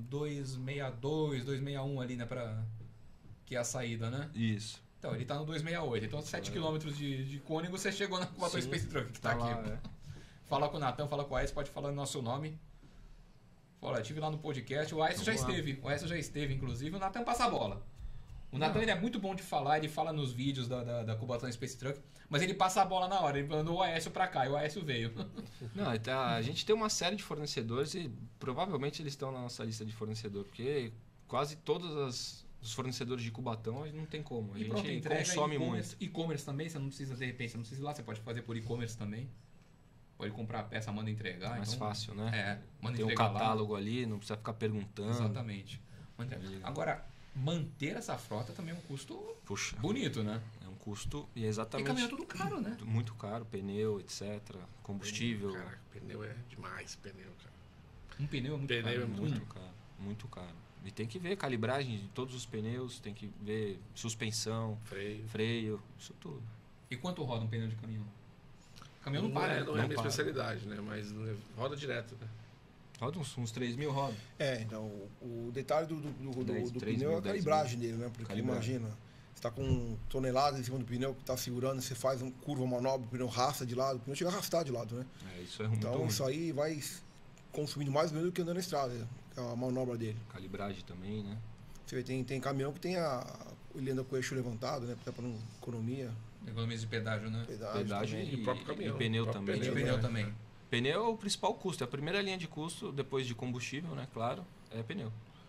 262, 261 ali, né, que é a saída, né? Isso. Então, ele tá no 268. Então, 7 km de Cônigo, você chegou na Cubatão Space Truck, que tá lá, aqui. Fala com o Natan, fala com o Aécio, pode falar no nosso nome. Fala, estive lá no podcast, o Aécio já esteve. O Aécio já esteve, inclusive. O Natan passa a bola. O Natan ele é muito bom de falar, ele fala nos vídeos da Cubatão Space Truck, mas ele passa a bola na hora, ele mandou o Aécio pra cá e o Aécio veio. Não, a gente tem uma série de fornecedores e provavelmente eles estão na nossa lista de fornecedor, porque quase todos os fornecedores de Cubatão não tem como. A gente consome muito. E-commerce também, você não precisa, de repente, você não precisa ir lá, você pode fazer por e-commerce também. Pode comprar a peça, manda entregar. É mais fácil, né? Manda tem um entregar catálogo lá. Ali, não precisa ficar perguntando. Exatamente. Agora, manter essa frota também é um custo bonito, né? É um custo e exatamente... E caminhão é tudo caro, né? Muito caro, pneu, etc. Combustível. Caraca, pneu é demais, pneu, cara. Um pneu é muito caro. É muito caro, muito caro. E tem que ver calibragem de todos os pneus, tem que ver suspensão, freio, isso tudo. E quanto roda um pneu de caminhão? O caminhão não para. Não é a minha especialidade, né? Mas roda direto, né? Roda uns 3 mil roda. Então, o detalhe do pneu é a 10 calibragem dele, né? Porque imagina, você está com toneladas em cima do pneu que está segurando, você faz uma curva, manobra, o pneu raça de lado, o pneu chega a arrastar de lado, né? Isso é muito ruim. Isso aí vai consumindo mais pneu do que andando na estrada, a manobra dele. Calibragem também, né? Você vê, tem caminhão que tem ele anda com o eixo levantado, né? Até para economia. Economia de pedágio, né? Pedágio e o próprio caminhão. E pneu também. Pneu também. Pneu é o principal custo. A primeira linha de custo, depois de combustível, né? Claro, é pneu.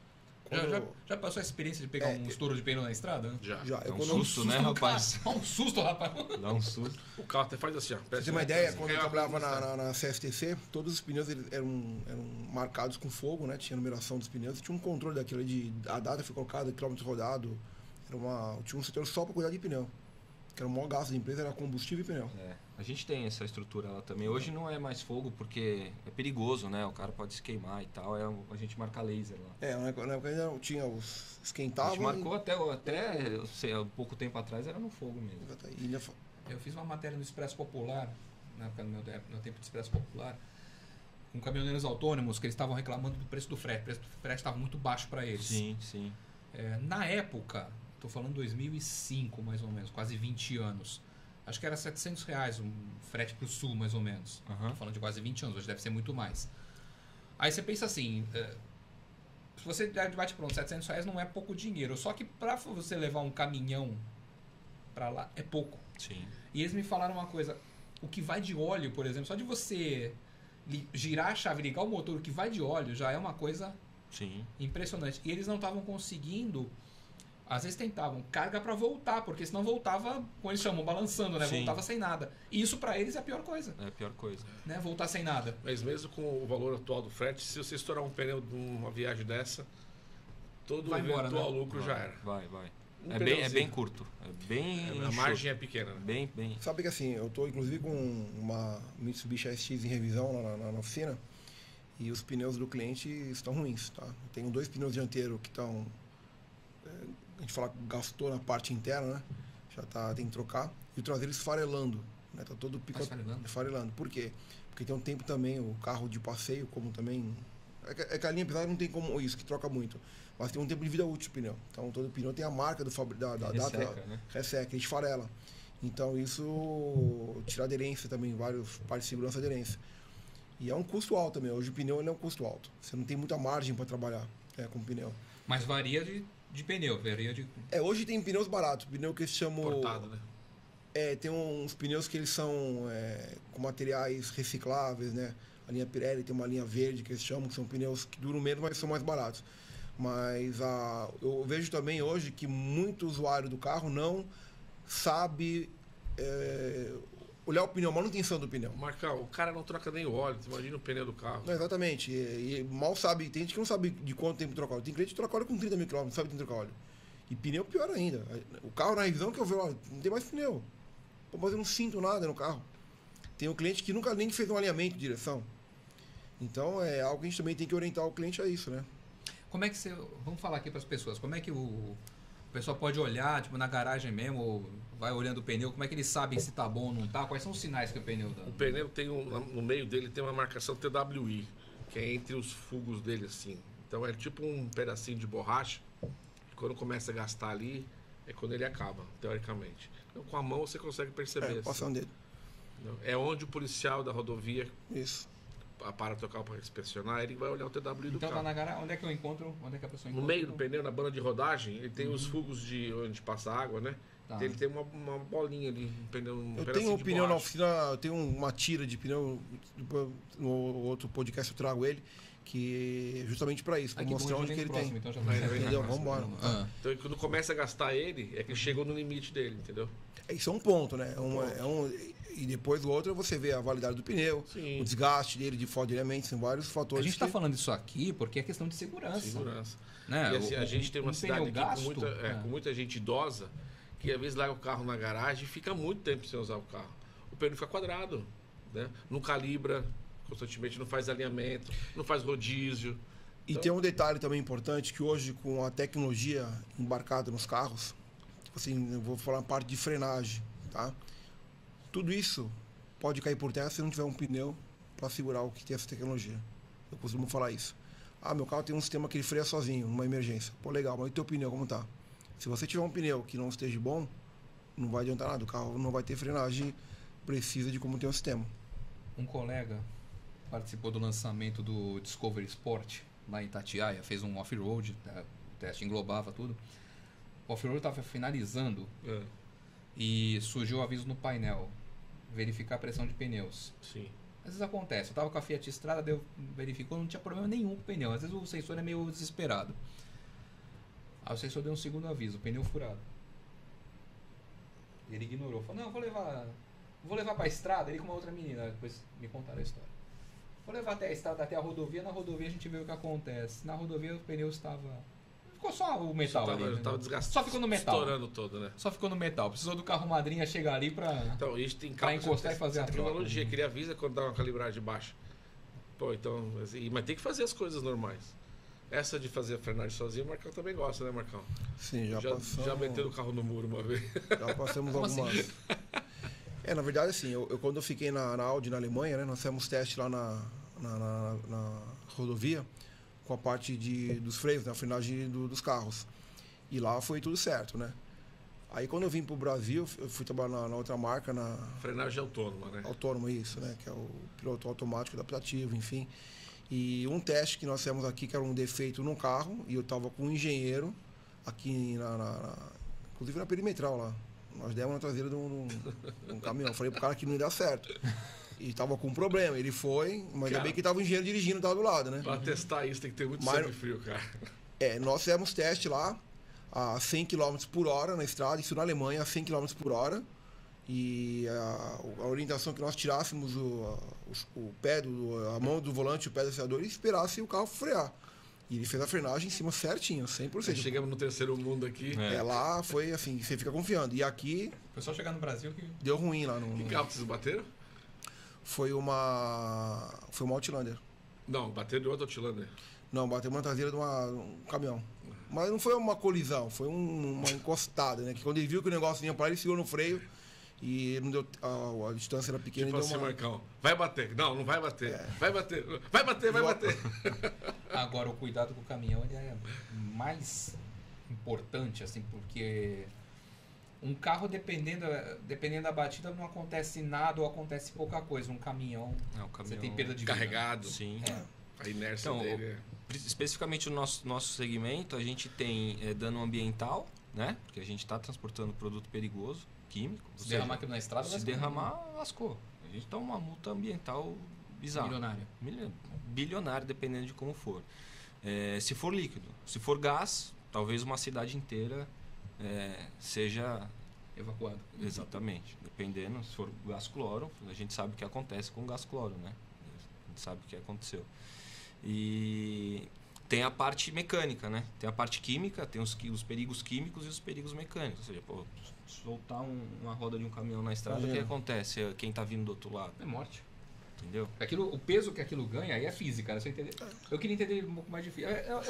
Já passou a experiência de pegar um estouro de pneu na estrada? Né? Já. Dá um susto, né, rapaz? Dá um susto, rapaz. Dá um susto. O carro até faz assim, ó. Pra você ter uma ideia, quando eu trabalhava na CFTC, todos os pneus eram marcados com fogo, né? Tinha numeração dos pneus, tinha um controle daquilo a data foi colocada, quilômetros rodados. Tinha um setor só para cuidar de pneu. Que era o maior gasto da empresa, era combustível e pneu. A gente tem essa estrutura lá também. Hoje não é mais fogo porque é perigoso, né? O cara pode se queimar e tal. A gente marca laser lá. Na época ainda não tinha os... A Esquentava. gente marcou até eu sei, há pouco tempo atrás era no fogo mesmo. Eu fiz uma matéria no Expresso Popular, na época do meu tempo de Expresso Popular, com caminhoneiros autônomos que eles estavam reclamando do preço do frete. O preço do frete estava muito baixo para eles. Sim, sim. Na época, estou falando 2005 mais ou menos, quase 20 anos. Acho que era R$700 um frete para o sul, mais ou menos. Estou falando de quase 20 anos, hoje deve ser muito mais. Aí você pensa assim, se você bate pronto, R$700 não é pouco dinheiro. Só que para você levar um caminhão para lá é pouco. Sim. E eles me falaram uma coisa, o que vai de óleo, por exemplo, só de você girar a chave, ligar o motor, o que vai de óleo já é uma coisa impressionante. E eles não estavam conseguindo... Às vezes tentavam carga para voltar, porque senão voltava, como eles chamam, balançando, né? Voltava sem nada. E isso para eles é a pior coisa. É a pior coisa. Né? Voltar sem nada. Mas mesmo com o valor atual do frete, se você estourar um pneu de uma viagem dessa, todo o eventual lucro já era. Vai. Um É bem curto. A margem é pequena. Né? Bem. Sabe que assim, eu estou inclusive com uma Mitsubishi ASX em revisão lá na oficina e os pneus do cliente estão ruins, tá? Eu tenho 2 pneus dianteiros que estão... a gente fala que gastou na parte interna, né? Tem que trocar. E o traseiro esfarelando, né? Tá todo esfarelando. Por quê? Porque tem um tempo também, o carro de passeio, como também... É que a linha pesada não tem como isso, que troca muito. Mas tem um tempo de vida útil o pneu. Então todo pneu tem a marca da data, né? resseca, esfarela. Então isso tira aderência também, vários partes de segurança aderência. E é um custo alto também. Hoje o pneu ele é um custo alto. Você não tem muita margem para trabalhar com o pneu. Mas varia de pneu, varia de... Hoje tem pneus baratos, pneu que se chamam... Portado, né? Tem uns pneus que eles são com materiais recicláveis, né? A linha Pirelli tem uma linha verde que eles chamam, que são pneus que duram menos, mas são mais baratos. Mas eu vejo também hoje que muito usuário do carro não sabe olhar o pneu, a manutenção do pneu. Marcão, o cara não troca nem o óleo, você imagina o pneu do carro. Não, exatamente. E mal sabe, tem gente que não sabe de quanto tempo trocar óleo. Tem cliente que troca óleo com 30 mil quilômetros, não sabe trocar óleo. E pneu pior ainda. O carro na revisão que eu vejo, não tem mais pneu. Pô, mas eu não sinto nada no carro. Tem um cliente que nunca nem fez um alinhamento de direção. Então é algo que a gente também tem que orientar o cliente a isso, né? Como é que você... Vamos falar aqui para as pessoas. Como é que o pessoal pode olhar, tipo, na garagem mesmo, ou vai olhando o pneu, como é que eles sabem se tá bom ou não tá? Quais são os sinais que o pneu dá? O pneu tem no meio dele tem uma marcação TWI, que é entre os fugos dele, assim. Então é tipo um pedacinho de borracha, que quando começa a gastar ali, é quando ele acaba, teoricamente. Então com a mão você consegue perceber. Passando dele. É onde o policial da rodovia... Isso. Para tocar para inspecionar, ele vai olhar o TWI do carro. Então tá na garagem, onde é que eu encontro? Onde é que a pessoa encontra? No meio do pneu, na banda de rodagem, ele tem os fugos de onde passa água, né? Tá. Ele tem uma bolinha ali, um pneu. Eu tenho um pneu na oficina, eu tenho uma tira de pneu, no outro podcast eu trago ele, que é justamente para isso, para mostrar onde que ele tem. Então já entendeu? Vamos embora. Então quando começa a gastar ele, é que ele chegou no limite dele, entendeu? Isso é um ponto, né? E depois o outro você vê a validade do pneu, o desgaste dele de fora de elementos, são vários fatores. A gente está falando isso aqui porque é questão de segurança. Né? E assim, a gente tem uma cidade aqui com muita gente idosa que às vezes larga o carro na garagem e fica muito tempo sem usar o carro. O pneu fica quadrado, né? Não calibra constantemente, não faz alinhamento, não faz rodízio. E então... tem um detalhe também importante, que hoje com a tecnologia embarcada nos carros, assim, eu vou falar a parte de frenagem, tá? Tudo isso pode cair por terra se não tiver um pneu para segurar o que tem essa tecnologia. Eu costumo falar isso. Meu carro tem um sistema que ele freia sozinho, numa emergência. Pô, legal, mas e o teu pneu, como tá? Se você tiver um pneu que não esteja bom, não vai adiantar nada. O carro não vai ter frenagem precisa de como tem o sistema. Um colega participou do lançamento do Discovery Sport, lá em Itatiaia, fez um off-road, o teste englobava tudo. O off-road estava finalizando e surgiu o aviso no painel. Verificar a pressão de pneus. Sim. Às vezes acontece. Eu tava com a Fiat Strada, verificou, não tinha problema nenhum com o pneu. Às vezes o sensor é meio desesperado. Aí o sensor deu um segundo aviso, pneu furado. Ele ignorou. Falou, não, vou levar pra estrada. Ele com uma outra menina, depois me contaram a história. Vou levar até a estrada, até a rodovia. Na rodovia a gente vê o que acontece. Na rodovia o pneu estava... ficou só o metal ali. Já tava desgastado. Só ficou no metal. Estourando todo, né? Só ficou no metal. Precisou do carro madrinha chegar ali pra, então, isso tem pra encostar e fazer a tecnologia, que ele avisa quando dá uma calibragem baixa. Pô, então, assim, mas tem que fazer as coisas normais. Essa de fazer a frenagem sozinho, o Marcão também gosta, né, Marcão? Sim, já passamos. Já meteu o carro no muro uma vez. Já passamos algumas. Assim? Na verdade, assim, quando eu fiquei na Audi na Alemanha, né, nós fizemos teste lá na rodovia com a parte dos freios, né, a frenagem dos carros. E lá foi tudo certo, né? Aí quando eu vim pro Brasil, eu fui trabalhar na outra marca, na... Frenagem autônoma, né? Autônoma, isso, né? Que é o piloto automático adaptativo, enfim. E um teste que nós fizemos aqui, que era um defeito no carro, e eu tava com um engenheiro aqui inclusive na perimetral lá. Nós demos na traseira de um caminhão. Falei pro cara que não ia dar certo. E tava com um problema. Ele foi, mas ainda bem que tava o engenheiro dirigindo, tava do lado, né? Pra testar isso tem que ter muito sangue frio, cara. Nós fizemos teste lá a 100 km por hora na estrada, isso na Alemanha, a 100 km por hora. E a orientação que nós tirássemos o pé, a mão do volante, o pé do acelerador e esperasse o carro frear. E ele fez a frenagem em cima certinho, 100%. Chegamos no terceiro mundo aqui. Lá foi assim, você fica confiando. E aqui... O pessoal chegar no Brasil que... Deu ruim lá. Que carro vocês bateram? Foi uma Outlander. Não, bateram de outra Outlander. Não, bateu uma traseira de um caminhão. Mas não foi uma colisão, foi uma encostada, né? Que quando ele viu que o negócio vinha para ele, segurou no freio e não deu, a distância era pequena. Tipo e deu assim, uma... Marcão, vai bater. Não vai bater. Vai bater, vai bater, vai bater. Agora, o cuidado com o caminhão ele é mais importante, assim, porque um carro, dependendo da batida, não acontece nada ou acontece pouca coisa. Um caminhão, você tem perda de vida. Carregado. Sim. A inércia então, dele. Especificamente no nosso segmento, a gente tem dano ambiental, né? Porque a gente está transportando produto perigoso, químico. Se derramar aqui na estrada, se derramar, lascou. A gente toma uma multa ambiental bizarra. Bilionária, dependendo de como for. Se for líquido. Se for gás, talvez uma cidade inteira seja... evacuado. Exatamente. Dependendo, se for gás cloro, a gente sabe o que acontece com gás cloro, né? A gente sabe o que aconteceu. E tem a parte mecânica, né? Tem a parte química, tem os perigos químicos e os perigos mecânicos. Ou seja, soltar uma roda de um caminhão na estrada, o que acontece? Quem está vindo do outro lado? É morte. Entendeu? O peso que aquilo ganha aí é física, né? Você entender? Eu queria entender um pouco mais difícil.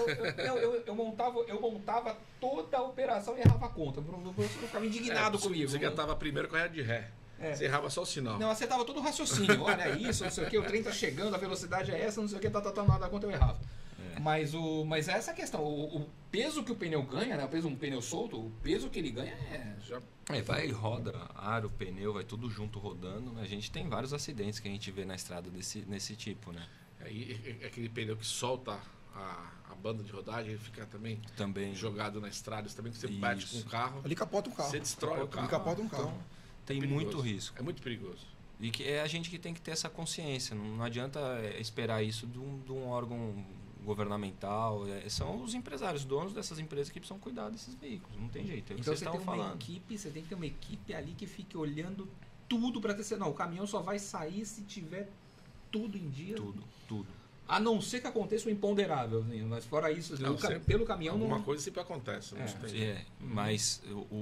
Eu montava toda a operação e errava a conta. O professor ficava indignado comigo. Você já estava primeiro com a de ré. Você errava só o sinal. Não, acertava todo o raciocínio. Olha isso, não sei o que, o trem tá chegando, a velocidade é essa, não sei o que, nada da conta eu errava. Mas é essa a questão. O peso que o pneu ganha, né? Um pneu solto, o peso que ele ganha vai, roda, aro, pneu, vai tudo junto rodando. A gente tem vários acidentes que a gente vê na estrada nesse tipo, né? Aí aquele pneu que solta a banda de rodagem, ele fica também jogado na estrada. Também que você bate com o carro. Ali capota um carro. Você destrói o carro. Ali capota um carro. Então, tem muito risco. É muito perigoso. E que é a gente que tem que ter essa consciência. Não adianta esperar isso de um órgão governamental. São os empresários, donos dessas empresas que precisam cuidar desses veículos. Não tem jeito. É o que então vocês estavam falando. Você tem que ter uma equipe ali que fique olhando tudo para ter. Não, o caminhão só vai sair se tiver tudo em dia. Tudo. A não ser que aconteça o imponderável, né? Mas fora isso, pelo caminhão alguma coisa sempre acontece. Mas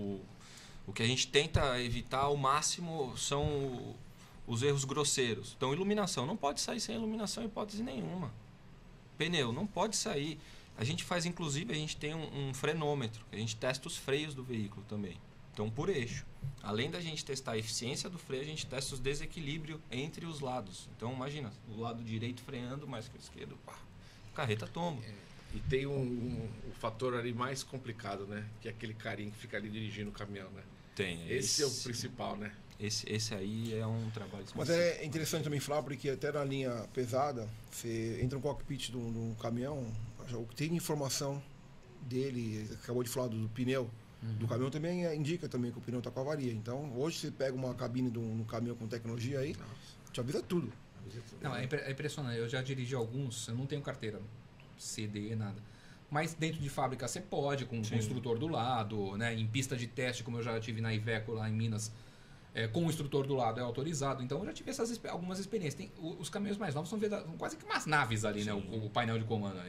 o que a gente tenta evitar ao máximo são os erros grosseiros. Então, iluminação. Não pode sair sem iluminação em hipótese nenhuma. Pneu, não pode sair. A gente faz, inclusive, a gente tem um frenômetro. A gente testa os freios do veículo também. Então, por eixo. Além da gente testar a eficiência do freio, a gente testa os desequilíbrios entre os lados. Então, imagina, o lado direito freando mais que o esquerdo. Carreta tomba. E tem o fator ali mais complicado, né? Que é aquele carinha que fica ali dirigindo o caminhão, né? Tem. Esse é o principal, né? Esse aí é um trabalho específico. Mas é interessante também falar, porque até na linha pesada, você entra no cockpit de um caminhão, o que tem de informação dele, acabou de falar do pneu, do caminhão também indica também que o pneu está com avaria. Então, hoje você pega uma cabine de um caminhão com tecnologia aí, te avisa tudo. Não, é impressionante. Eu já dirigi alguns, eu não tenho carteira, CD, nada. Mas dentro de fábrica você pode, com o instrutor do lado, né? Em pista de teste, como eu já tive na Iveco lá em Minas, com o instrutor do lado é autorizado. Então eu já tive algumas experiências. Os caminhões mais novos são quase que umas naves ali, né? O painel de comando ali, né?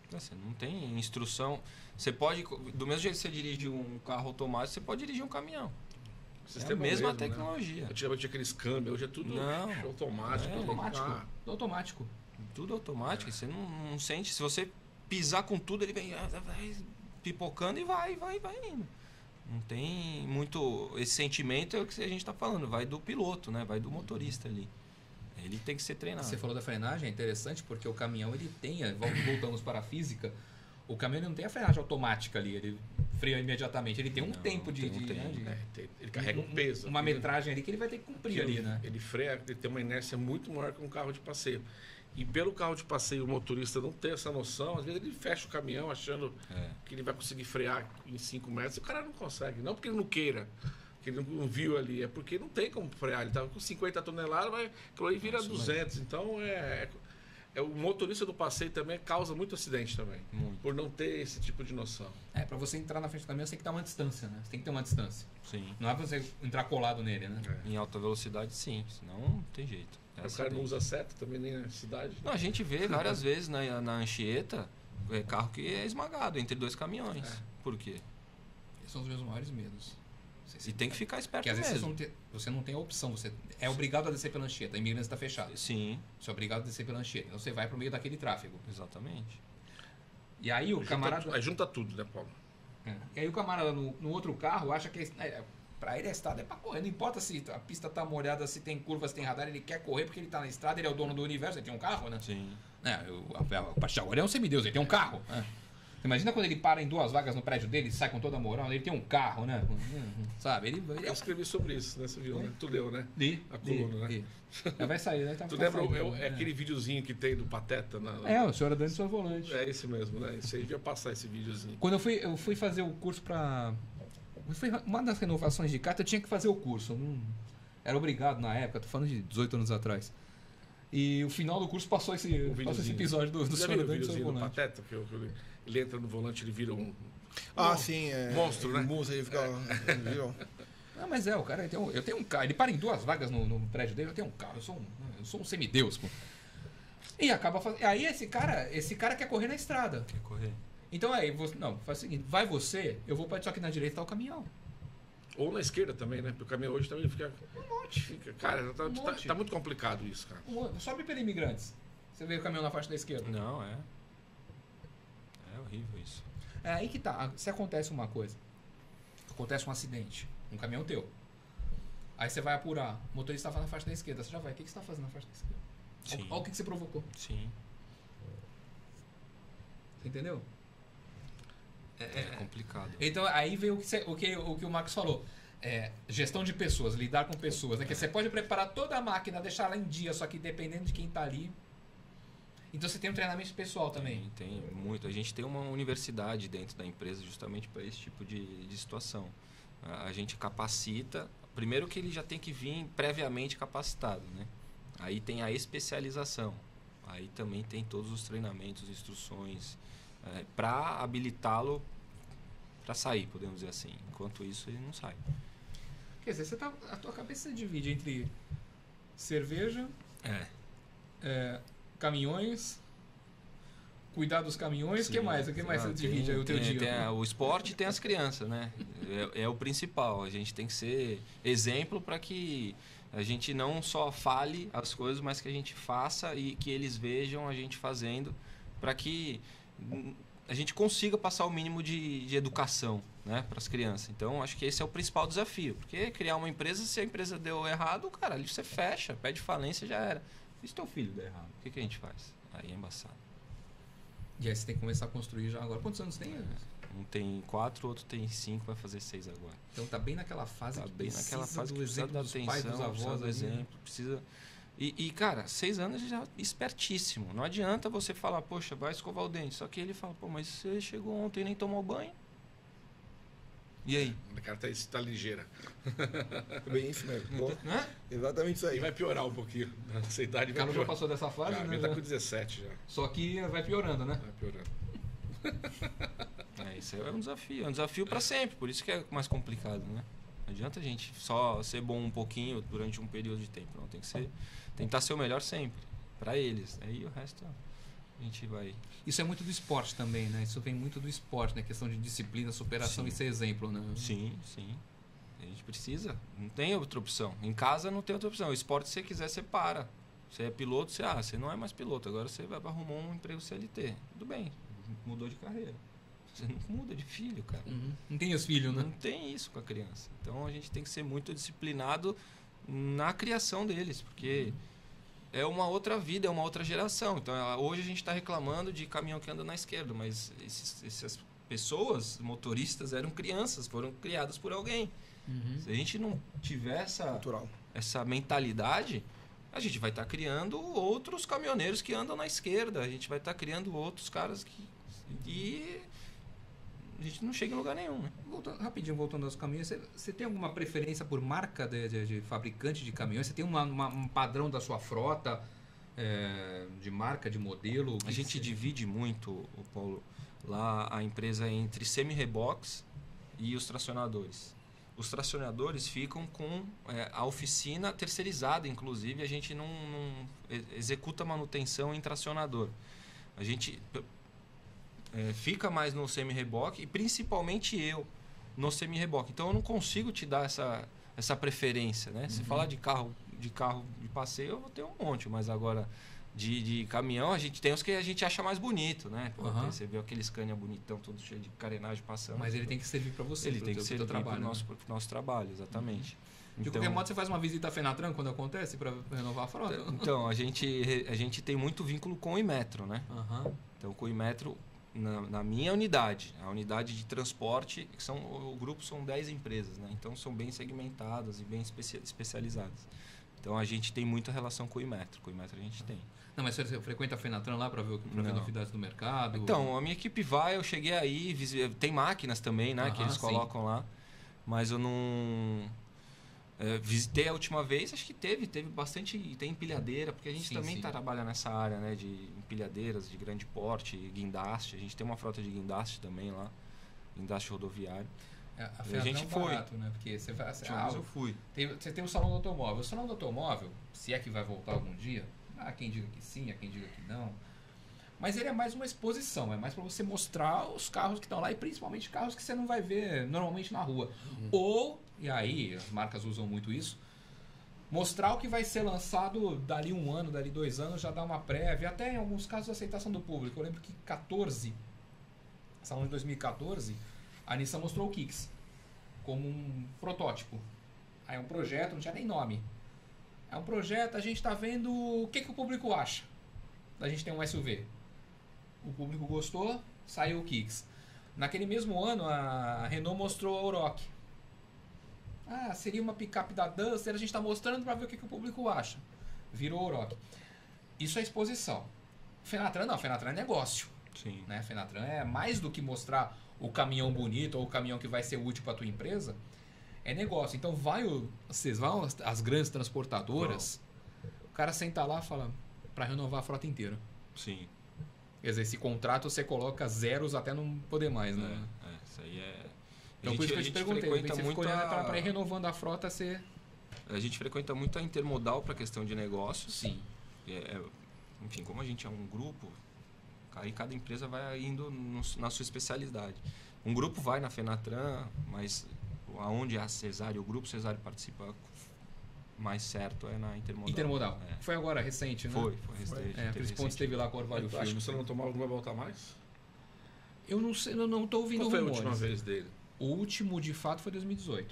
Você não tem instrução. Você pode, do mesmo jeito que você dirige um carro automático, você pode dirigir um caminhão. É a mesma tecnologia. Né? Antigamente tinha aqueles câmbios, hoje é tudo automático. Automático. Tudo automático. Você não sente. Se você pisar com tudo, ele vai pipocando e vai indo. Não tem muito... Esse sentimento é o que a gente está falando. Vai do piloto, né? Vai do motorista ali. Ele tem que ser treinado. Você falou da frenagem, é interessante porque o caminhão, ele tem... Voltamos para a física. O caminhão ele não tem a frenagem automática ali. Ele freia imediatamente. Ele tem um tempo de... Ele carrega um peso. Uma metragem ali que ele vai ter que cumprir ali, né? Ele freia, ele tem uma inércia muito maior que um carro de passeio. E pelo carro de passeio, o motorista não tem essa noção. Às vezes ele fecha o caminhão achando que ele vai conseguir frear em 5 metros. E o cara não consegue. Não porque ele não queira, que ele não viu ali. É porque não tem como frear. Ele estava com 50 toneladas, aquilo aí vira 200. Então, o motorista do passeio também causa muito acidente também. Muito. Por não ter esse tipo de noção. Para você entrar na frente do caminhão, você tem que dar uma distância, né? Você tem que ter uma distância. Sim. Não é pra você entrar colado nele, né? Em alta velocidade, sim. Senão, não tem jeito. O cara não usa seta também nem na cidade. Não, a gente vê várias vezes na Anchieta carro que é esmagado entre 2 caminhões. Por quê? Esses são os meus maiores medos. E tem que ficar esperto mesmo. Porque às mesmo. vezes você não tem a opção. Você é obrigado a descer pela Anchieta. A imigrância está fechada. Sim. Você é obrigado a descer pela Anchieta. Então você vai para o meio daquele tráfego. Exatamente. E aí o camarada... Aí junta tudo, né, Paulo? E aí o camarada no outro carro acha que... Para ele a estrada é para correr. Não importa se a pista tá molhada, se tem curva, se tem radar. Ele quer correr porque ele tá na estrada. Ele é o dono do universo. Ele tem um carro, né? Sim. A partir de agora é um semideus. Ele tem um carro. Imagina quando ele para em 2 vagas no prédio dele e sai com toda a moral. Ele tem um carro, né? Sabe? Eu escrevi sobre isso, né? Você viu, né? Tu leu, né? A coluna, né? Vai sair, né? Tu lembra aquele videozinho que tem do Pateta? O senhor andando de seu volante. É esse mesmo, né? Isso aí devia passar esse videozinho. Quando eu fui fazer o curso para... Uma das renovações de carta, eu tinha que fazer o curso. Eu não era obrigado na época, tô falando de 18 anos atrás. E o final do curso passou esse episódio do senhor andando de seu volante. Do Pateta, que ele entra no volante, ele vira um... sim. Monstro, né? Ele fica... Não, mas o cara, eu tenho um carro. Ele para em 2 vagas no prédio dele, eu tenho um carro. Eu sou um semideus, pô. E acaba fazendo... Aí esse cara quer correr na estrada. Quer correr. Então aí, faz o seguinte, vai você, eu vou para só que na direita tá o caminhão. Ou na esquerda também, né? Porque o caminhão hoje também fica... Cara, tá muito complicado isso, cara. Sobe pela Imigrantes. Você vê o caminhão na faixa da esquerda. Não, é horrível isso. É aí que tá. Se acontece uma coisa, acontece um acidente, um caminhão teu. Aí você vai apurar, o motorista estava na faixa da esquerda, você já vai, o que você está fazendo na faixa da esquerda? Sim. Olha o que você provocou. Sim. Você entendeu? É complicado. Então aí veio o que o Max falou. Gestão de pessoas, lidar com pessoas. Que você pode preparar toda a máquina, deixar ela em dia, só que dependendo de quem está ali. Então você tem um treinamento pessoal também. Tem muito. A gente tem uma universidade dentro da empresa justamente para esse tipo de situação. A gente capacita. Primeiro que ele já tem que vir previamente capacitado, né? Aí tem a especialização. Aí também tem todos os treinamentos, instruções para habilitá-lo para sair, podemos dizer assim. Enquanto isso, ele não sai. Quer dizer, a tua cabeça se divide entre cerveja, caminhões, cuidar dos caminhões. O que mais? O que mais você divide aí o teu dia? O esporte e tem as crianças, né? É o principal. A gente tem que ser exemplo para que a gente não só fale as coisas, mas que a gente faça e que eles vejam a gente fazendo, para que a gente consiga passar o mínimo de educação, né, para as crianças. Então, acho que esse é o principal desafio. Porque criar uma empresa, se a empresa deu errado, cara, ali você fecha, pede falência, já era. E se teu filho der errado, o que a gente faz? Aí é embaçado. E aí você tem que começar a construir já agora. Quantos anos tem? Um tem 4, outro tem 5, vai fazer 6 agora. Então tá bem naquela fase que precisa do exemplo da dos atenção, pais, dos avós. Do exemplo, precisa... E, cara, 6 anos já é espertíssimo. Não adianta você falar, poxa, vai escovar o dente. Só que ele fala, pô, mas você chegou ontem e nem tomou banho. E aí? O cara tá ligeira. É bem isso mesmo. Exatamente isso aí. E vai piorar um pouquinho. Essa idade vai piorar. O Carlos já passou dessa fase, né? Ele tá com 17 já. Só que vai piorando, né? Vai piorando. Isso é um desafio. É um desafio para sempre. Por isso que é mais complicado, né? Não adianta a gente só ser bom um pouquinho durante um período de tempo. Não, tem que tentar ser o melhor sempre. Para eles. Aí o resto a gente vai... Isso é muito do esporte também, né? Isso vem muito do esporte, né? Questão de disciplina, superação e ser exemplo, né? Sim. A gente precisa. Não tem outra opção. Em casa não tem outra opção. O esporte, se você quiser, você para. Você é piloto, você não é mais piloto. Agora você vai arrumar um emprego CLT. Tudo bem. Mudou de carreira. Você não muda de filho, cara. Não tem os filhos, né? Não tem isso com a criança. Então a gente tem que ser muito disciplinado na criação deles, porque é uma outra vida, é uma outra geração. Então hoje a gente está reclamando de caminhão que anda na esquerda, mas essas pessoas, motoristas, eram crianças, foram criadas por alguém. Se a gente não tiver essa mentalidade, a gente vai estar criando outros caminhoneiros que andam na esquerda, a gente vai estar criando outros caras e a gente não chega em lugar nenhum. Né? Voltando aos caminhões, você tem alguma preferência por marca de fabricante de caminhões? Você tem um padrão da sua frota, de marca, de modelo? A gente divide muito, Paulo, lá a empresa entre semi-reboques e os tracionadores. Os tracionadores ficam com a oficina terceirizada, inclusive a gente não executa manutenção em tracionador. A gente fica mais no semi-reboque e principalmente eu no semi-reboque. Então eu não consigo te dar essa preferência, né? Se falar de carro de passeio, eu vou ter um monte, mas agora de caminhão, a gente tem os que a gente acha mais bonito, né? Você vê aquele Scania bonitão, todo cheio de carenagem passando. Mas ele tem que servir para você. Ele tem que servir para o nosso trabalho, exatamente. De qualquer modo, você faz uma visita à Fenatran quando acontece para renovar a frota? Então, a gente tem muito vínculo com o Imetro, né? Então, com o Imetro, na minha unidade, a unidade de transporte, o grupo são 10 empresas, né? Então, são bem segmentadas e bem especializadas. Então, a gente tem muita relação com o Imetro. Com o Imetro a gente tem. Não, mas você frequenta a Fenatran lá para ver novidades do mercado? Então, a minha equipe vai, eu cheguei aí, tem máquinas também, né? Que eles colocam lá. Mas eu não... visitei a última vez, acho que teve bastante... Tem empilhadeira, porque a gente também trabalha nessa área, né? De empilhadeiras, de grande porte, guindaste. A gente tem uma frota de guindaste também lá. Guindaste rodoviário. A gente foi. Barato, né? Porque você vai... eu fui. Você tem o Salão do Automóvel. O Salão do Automóvel, se é que vai voltar algum dia... Há quem diga que sim, há quem diga que não. Mas ele é mais uma exposição, é mais para você mostrar os carros que estão lá e principalmente carros que você não vai ver normalmente na rua. Ou, e aí as marcas usam muito isso, mostrar o que vai ser lançado dali 1 ano, dali 2 anos, já dá uma prévia, até em alguns casos aceitação do público. Eu lembro que Salão de 2014, a Nissan mostrou o Kicks como um protótipo. Aí um projeto, não tinha nem nome. É um projeto, a gente está vendo o que o público acha. A gente tem um SUV. O público gostou, saiu o Kicks. Naquele mesmo ano, a Renault mostrou a Oroch. Seria uma picape da Duster, a gente está mostrando para ver o que o público acha. Virou Oroch. Isso é exposição. Fenatran não, Fenatran é negócio. Sim. Né? Fenatran é mais do que mostrar o caminhão bonito ou o caminhão que vai ser útil para a tua empresa. É negócio. Então vocês vão às grandes transportadoras, o cara senta lá e fala para renovar a frota inteira. Sim. Quer dizer, esse contrato você coloca zeros até não poder mais, né? Isso aí é... Então por isso que eu te perguntei, você ficou olhando para ir renovando a frota, você... A gente frequenta muito a Intermodal para questão de negócios. Sim. Enfim, como a gente é um grupo, aí cada empresa vai indo na sua especialidade. Um grupo vai na Fenatran, mas... Aonde a Cesário, o grupo Cesário participa mais certo é na Intermodal. Foi agora, recente, né? Foi recente. Por esse ponto esteve lá com o Orvalho Filho. Acho que você não tomou, não vai voltar mais? Eu não sei, eu não estou ouvindo rumores. Qual foi a última vez dele? O último, de fato, foi 2018.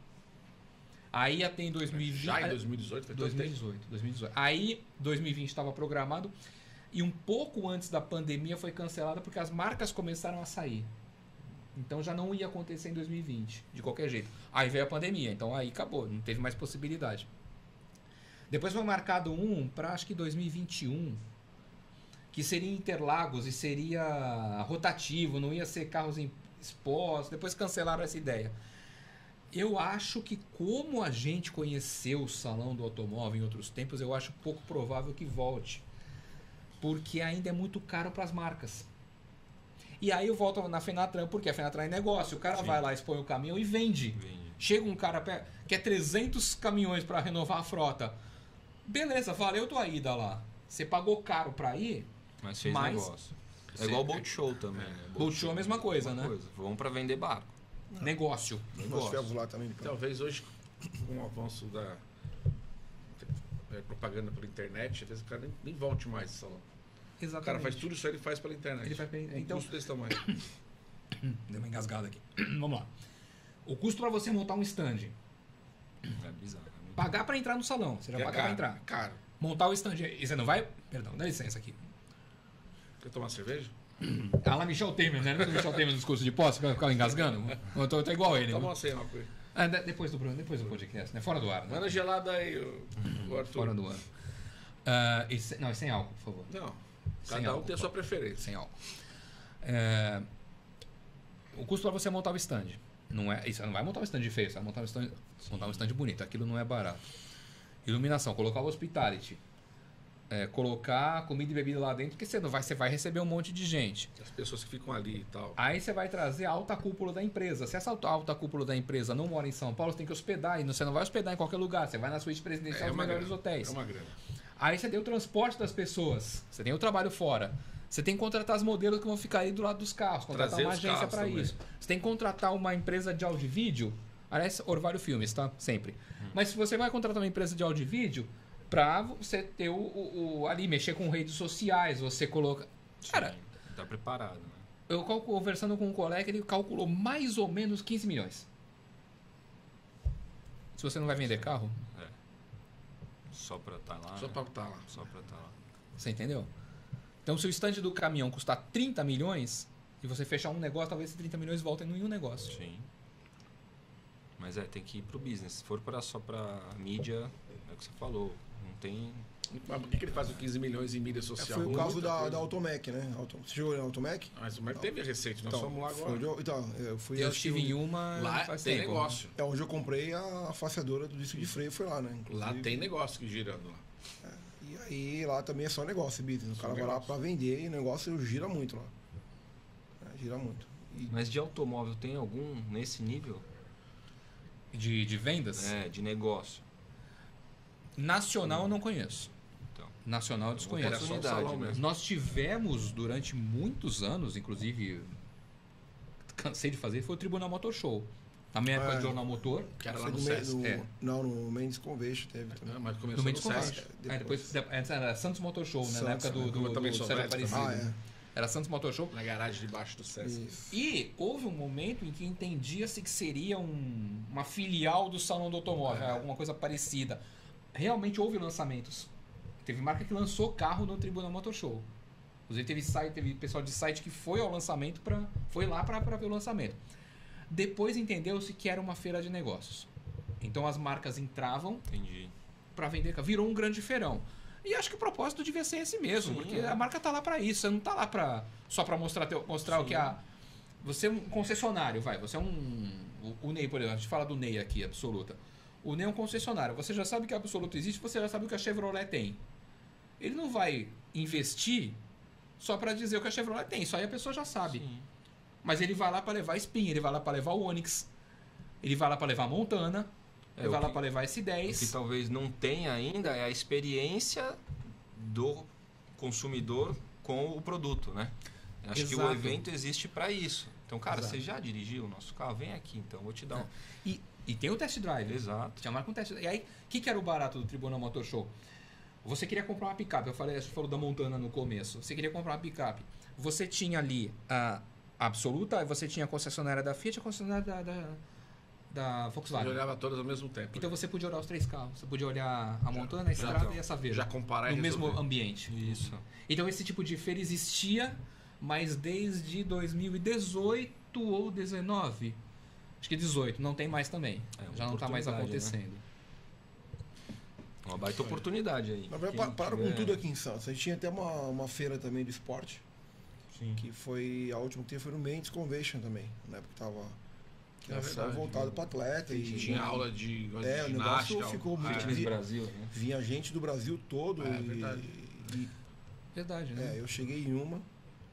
Aí até em 2020... Já em 2018? Foi 2018. Aí 2020 estava programado e um pouco antes da pandemia foi cancelada porque as marcas começaram a sair. Então já não ia acontecer em 2020, de qualquer jeito. Aí veio a pandemia, então aí acabou, não teve mais possibilidade. Depois foi marcado para acho que 2021, que seria em Interlagos e seria rotativo, não ia ser carros expostos. Depois cancelaram essa ideia. Eu acho que como a gente conheceu o Salão do Automóvel em outros tempos, eu acho pouco provável que volte. Porque ainda é muito caro para as marcas. E aí eu volto na Fenatran, porque a Fenatran é negócio. O cara vai lá, expõe o caminhão e vende. Chega um cara que quer 300 caminhões para renovar a frota. Beleza, valeu tua ida lá. Você pagou caro para ir, Mas fez negócio. É igual o Boat Show também. Né? Boat Show é a mesma coisa, né? Vamos para vender barco. Negócio. Nós tivemos lá também. Talvez hoje, com o avanço da propaganda pela internet, às vezes o cara nem volte mais ao salão. Exatamente. O cara faz tudo isso aí, ele faz pela internet. Ele faz pela... Então, custo desse tamanho. Deu uma engasgada aqui. Vamos lá. O custo para você montar um stand. É bizarro. Pagar para entrar no salão. Você já pagar para entrar. Caro. Montar o stand. E você não vai... Perdão, dá licença aqui. Quer tomar cerveja? Ah, lá Michel Temer, né? Não é o Michel Temer no discurso de posse, ficava engasgando? Eu tô igual ele. Toma uma cena, uma coisa. Depois do podcast, né? Fora do ar. Né? Manda gelada aí, o Arthur. Fora do ar. Não, sem álcool, por favor. Não. Sem Cada um álcool, tem a sua preferência. Sem álcool. O custo para você montar o stand. Você não vai montar um stand feio, você vai montar um stand bonito. Aquilo não é barato. Iluminação, colocar o hospitality. Colocar comida e bebida lá dentro, porque você vai receber um monte de gente. As pessoas que ficam ali e tal. Aí você vai trazer a alta cúpula da empresa. Se essa alta cúpula da empresa não mora em São Paulo, você tem que hospedar. E você não vai hospedar em qualquer lugar. Você vai na suíte presidencial dos melhores hotéis. É uma grana. Aí você tem o transporte das pessoas. Você tem o trabalho fora. Você tem que contratar os modelos que vão ficar aí do lado dos carros. Contratar uma agência para isso. Você tem que contratar uma empresa de áudio e vídeo. Aliás, Orvalho Filmes, tá? Sempre. Mas se você vai contratar uma empresa de áudio e vídeo, pra você ter ali, mexer com redes sociais, você coloca... Cara, tá preparado, né? Eu conversando com um colega, ele calculou mais ou menos 15 milhões. Se você não vai vender carro... Só pra estar lá. Só pra estar lá. Só pra estar lá. Você entendeu? Então, se o stand do caminhão custar 30 milhões, e você fechar um negócio, talvez esses 30 milhões voltem em um negócio. Sim. Mas tem que ir pro business. Se for só pra mídia, é o que você falou. Não tem... Mas por que ele faz o 15 milhões em mídia social? Foi o caso da Automec, né? Você jogou na Automec? Mas o Mac teve a receita, nós fomos lá agora. Eu estive em uma... Lá faz tem tempo. negócio. É onde eu comprei a faceadora do disco de freio, foi lá, né? Inclusive. Lá tem negócio girando lá. E aí lá também é só negócio, business. O cara vai lá pra vender e o negócio gira muito lá. Gira muito. Mas de automóvel tem algum nesse nível? De vendas? De negócio. Nacional eu não conheço. Então, nacional eu desconheço. Era só o salão mesmo. Nós tivemos durante muitos anos, inclusive cansei de fazer, foi o Tribunal Motor Show. Na minha época de Jornal Motor. Que era lá no Sesc. Não, no Mendes Convention teve também. Mas começou no Sesc. Depois era Santos Motor Show, né? Na época do Sérgio Aparecido. Era Santos Motor Show. Na garagem debaixo do Sesc. Isso. E houve um momento em que entendia-se que seria uma filial do Salão do Automóvel, alguma coisa parecida. Realmente houve lançamentos. Teve marca que lançou carro no Tribunal Motor Show. Inclusive teve pessoal de site que foi ao lançamento, foi lá para ver o lançamento. Depois entendeu-se que era uma feira de negócios. Então as marcas entravam para vender carro. Virou um grande feirão. E acho que o propósito devia ser esse mesmo, porque a marca tá lá para isso. Você não tá lá só para mostrar o que você é um concessionário, você é o Ney, por exemplo, a gente fala do Ney aqui, Absoluta. O Ney é um concessionário. Você já sabe que a Absoluta existe, você já sabe o que a Chevrolet tem. Ele não vai investir só para dizer o que a Chevrolet tem. Isso aí a pessoa já sabe. Sim. Mas ele vai lá para levar a Spin, ele vai lá para levar o Onix, ele vai lá para levar a Montana, ele vai lá para levar esse 10. O que talvez não tenha ainda é a experiência do consumidor com o produto, né? Acho que o evento existe para isso. Então, cara, você já dirigiu o nosso carro? Vem aqui, então, vou te dar um... E tem o test drive. Exato. Tinha marca um test drive. E aí, o que era o barato do Tribunal Motor Show? Você queria comprar uma picape. A gente falou da Montana no começo. Você queria comprar uma picape. Você tinha ali a Absoluta, você tinha a concessionária da Fiat e a concessionária da Volkswagen. Você olhava todas ao mesmo tempo. Então você podia olhar os três carros. Você podia olhar a Montana, a Strada e a Saveiro. Já comparar no mesmo ambiente. Isso. Então esse tipo de feira existia, mas desde 2018 ou 19. Acho que 18, não tem mais também. Já não está mais acontecendo. Né? Uma baita oportunidade aí. Pararam com tudo aqui em Santos. A gente tinha até uma feira também do esporte. Sim. Que foi a última que teve, foi no Mendes Convention também. Na época que era só voltado para atleta. E tinha aula de ginástica. O negócio ficou muito... Brasil, né? Vinha gente do Brasil todo. Verdade, né? Eu cheguei em uma.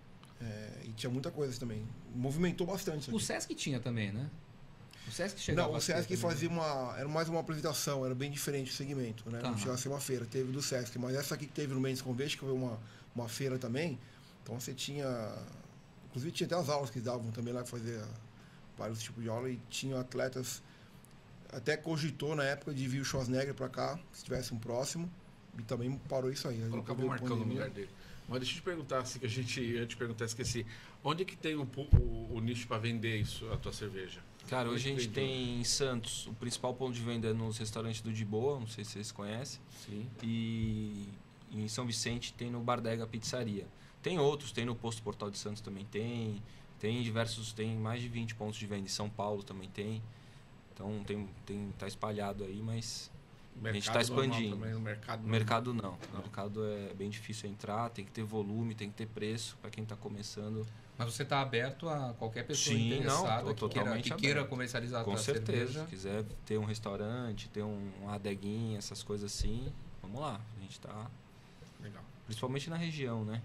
E tinha muita coisa também. Movimentou bastante isso aqui. O Sesc tinha também, né? O Sesc chegava. Não, o Sesc fazia era mais uma apresentação, era bem diferente o segmento, né? Não chegava a ser uma feira, teve do Sesc, mas essa aqui que teve no Mendes Convention, que foi uma uma feira também. Então você tinha... Inclusive tinha até as aulas que davam também lá, fazer vários tipos de aula. E tinha atletas... Até cogitou na época de vir o Schwarzenegger para cá, se tivesse um próximo. E também parou isso aí. Colocava o Marcão no lugar dele. Mas deixa eu te perguntar, assim, que a gente antes de perguntar, esqueci. Onde é que tem o nicho para vender isso, a tua cerveja? Cara, hoje a gente tem em Santos, o principal ponto de venda é nos restaurantes do De Boa, não sei se vocês conhecem. Sim. E em São Vicente tem no Bardega Pizzaria. Tem outros, tem no Posto Portal de Santos também tem diversos, tem mais de 20 pontos de venda. Em São Paulo também tem. Então tá espalhado aí, mas a gente está expandindo. Também, no mercado não. No mercado é bem difícil entrar, tem que ter volume, tem que ter preço para quem está começando. Mas você está aberto a qualquer pessoa Sim, interessada que queira comercializar a com tua certeza. cerveja. Se quiser ter um restaurante, ter uma adeguinha, essas coisas assim, vamos lá. A gente está... Legal. Principalmente na região, né?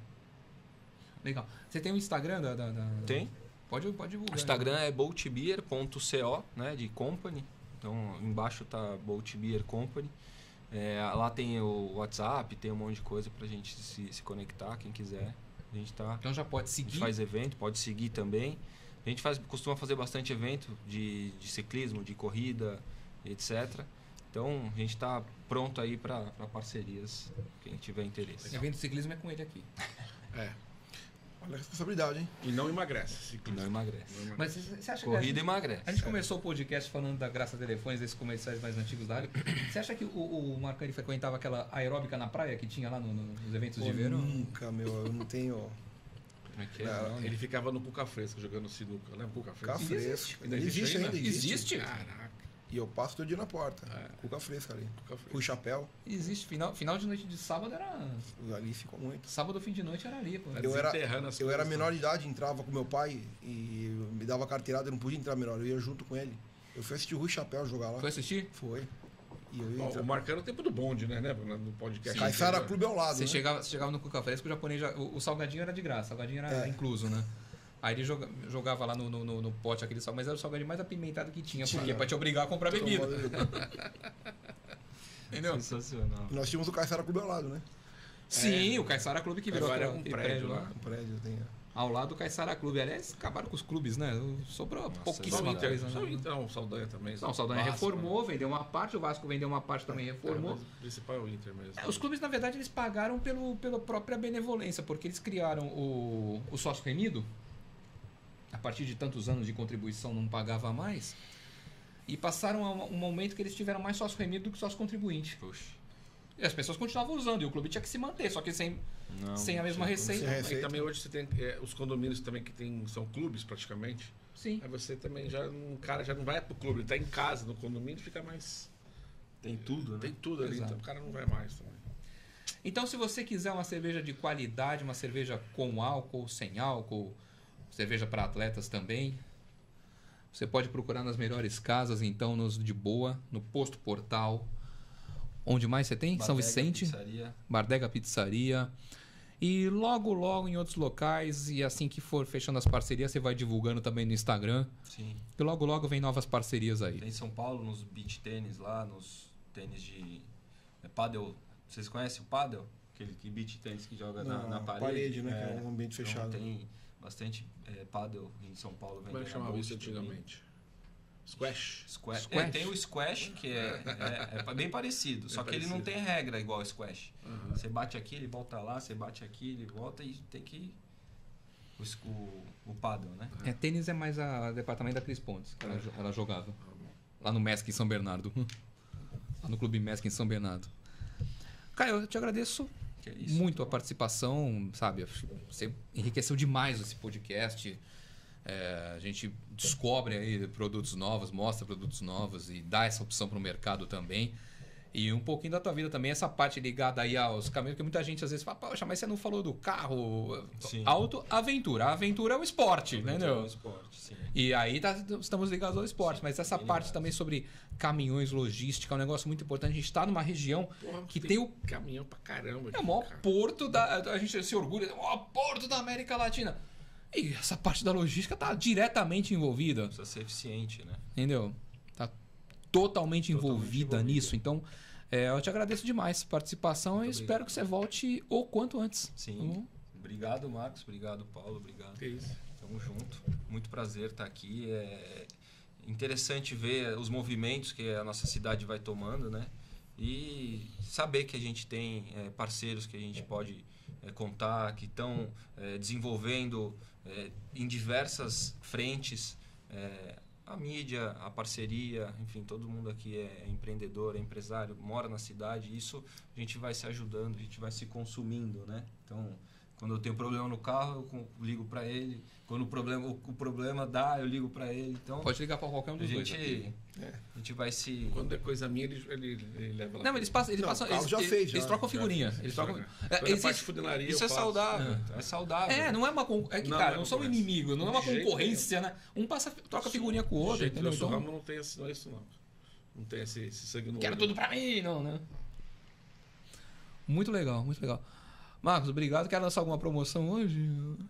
Legal. Você tem um Instagram Tem. Pode divulgar. O Instagram é boltbeer.co, né, de company. Então, embaixo tá Boltbeer Company. Lá tem o WhatsApp, tem um monte de coisa pra gente se conectar, quem quiser. A gente tá... Então já pode seguir. A gente faz evento, pode seguir também. A gente costuma fazer bastante evento de ciclismo, de corrida, etc. Então, a gente tá pronto aí para parcerias, quem tiver interesse. Legal. Evento de ciclismo é com ele aqui. Olha a responsabilidade, hein? E não emagrece. Não emagrece. Mas você acha Corrida emagrece. A gente começou o podcast falando da Graça Telefones, desses comerciais mais antigos da área. Você acha que o Marcão frequentava aquela aeróbica na praia que tinha lá nos eventos de verão? Nunca, eu não tenho... Como é que é? Não, Ele ficava no Cuca Fresca, jogando sinuca. Lembra Cuca Fresca? Cuca Fresca. Ainda existe ainda? Existe? Caraca. E eu passo todo dia na porta. Cuca Fresca ali. Com o chapéu. Existe. Final de noite de sábado era... Ali ficou muito. Sábado, fim de noite era ali, pô. Eu era menor de idade, entrava com meu pai e me dava carteirada, eu não podia entrar menor, eu ia junto com ele. Eu fui assistir o Rui Chapéu jogar lá. Foi assistir? Foi. E eu ia o Marcano é o tempo do bonde, né? No podcast. Caissara Clube ao lado, Você chegava no Cuca Fresca, o japonês o salgadinho era de graça, o salgadinho era incluso, né? Aí ele jogava lá no pote aquele salgadinho, mas era o salgadinho mais apimentado que tinha. Por quê? Pra te obrigar a comprar bebida. Entendeu? Sensacional. Nós tínhamos o Caissara Clube ao lado, né? Sim, o Caissara Clube que virou agora é um prédio lá. Um prédio tem. Ao lado do Caissara Clube. Aliás, acabaram com os clubes, né? Sobrou pouquíssima coisa. Então, o Saldanha também. Não, o Saldanha reformou, vendeu uma parte, o Vasco vendeu uma parte também, reformou. Mas o principal é o Inter mesmo. Os clubes, na verdade, eles pagaram pela própria benevolência, porque eles criaram o sócio remido. A partir de tantos anos de contribuição não pagava mais. E passaram a um momento que eles tiveram mais sócio remido do que sócio contribuinte. Puxa. E as pessoas continuavam usando, e o clube tinha que se manter, só que sem a mesma receita. E também hoje você tem os condomínios também que são clubes praticamente. Sim. Aí você também o cara já não vai pro clube, ele tá em casa, no condomínio, fica mais... Tem tudo, né? Tem tudo ali, Exato. então o cara não vai mais também. Então, se você quiser uma cerveja de qualidade, uma cerveja com álcool, sem álcool, cerveja para atletas também, você pode procurar nas melhores casas, então, nos De Boa, no Posto Portal. Onde mais você tem? Bardega, São Vicente, Pizzaria. Bardega Pizzaria. E logo em outros locais, e assim que for fechando as parcerias, você vai divulgando também no Instagram. Sim. E logo vem novas parcerias aí. Tem em São Paulo, nos beach tênis lá, nos tênis de paddle. Vocês conhecem o paddle? Aquele beach tênis que joga na parede. Né? Que é um ambiente fechado. Então, tem bastante paddle em São Paulo. Como é que chamava isso antigamente? Squash. Tem o squash, que é bem parecido. Só que ele não tem regra igual o squash. Uhum. Você bate aqui, ele volta lá. Você bate aqui, ele volta e tem que... O paddle, né? Tênis é mais o departamento da Cris Pontes, que ela jogava. Lá no MESC em São Bernardo. Lá no Clube MESC em São Bernardo. Caio, eu te agradeço muito a participação, sabe? Você enriqueceu demais esse podcast. A gente descobre aí produtos novos, mostra produtos novos e dá essa opção para o mercado também. E um pouquinho da tua vida também, essa parte ligada aí aos caminhos, que muita gente às vezes fala, poxa, mas você não falou do carro. Aventura. A aventura é o esporte, né? É o esporte, sim. E aí estamos ligados ao esporte, mas essa parte também sobre caminhões, logística, é um negócio muito importante. A gente está numa região que tem o caminhão pra caramba. É o maior porto a gente se orgulha, é o maior porto da América Latina. E essa parte da logística está diretamente envolvida. Precisa ser eficiente, né? Entendeu? Tá totalmente envolvida nisso. Então, Eu te agradeço demais a participação e espero que você volte o quanto antes. Sim. Obrigado, Marcos. Obrigado, Paulo. Obrigado. Que isso. Tamo junto. Muito prazer estar aqui. É interessante ver os movimentos que a nossa cidade vai tomando, né? E saber que a gente tem parceiros que a gente pode contar, que estão desenvolvendo em diversas frentes. A mídia, a parceria, enfim, todo mundo aqui é empreendedor, é empresário, mora na cidade. Isso a gente vai se ajudando, a gente vai se consumindo, né? Então, quando eu tenho problema no carro, eu ligo para ele. Quando o problema dá, eu ligo para ele. Então, pode ligar para qualquer um dos dois. A gente vai se... Quando é coisa minha, ele leva lá. Não, eles passam. Eles trocam figurinha. Eles trocam. Isso é saudável. É saudável. Não é uma cara, não são inimigos, não é uma concorrência, né? Um troca figurinha com o outro. Entendeu? Então, não tem isso, não. Não tem esse sangue no olho. Quero tudo pra mim, não, né? Muito legal, muito legal. Marcos, obrigado. Quer lançar alguma promoção hoje?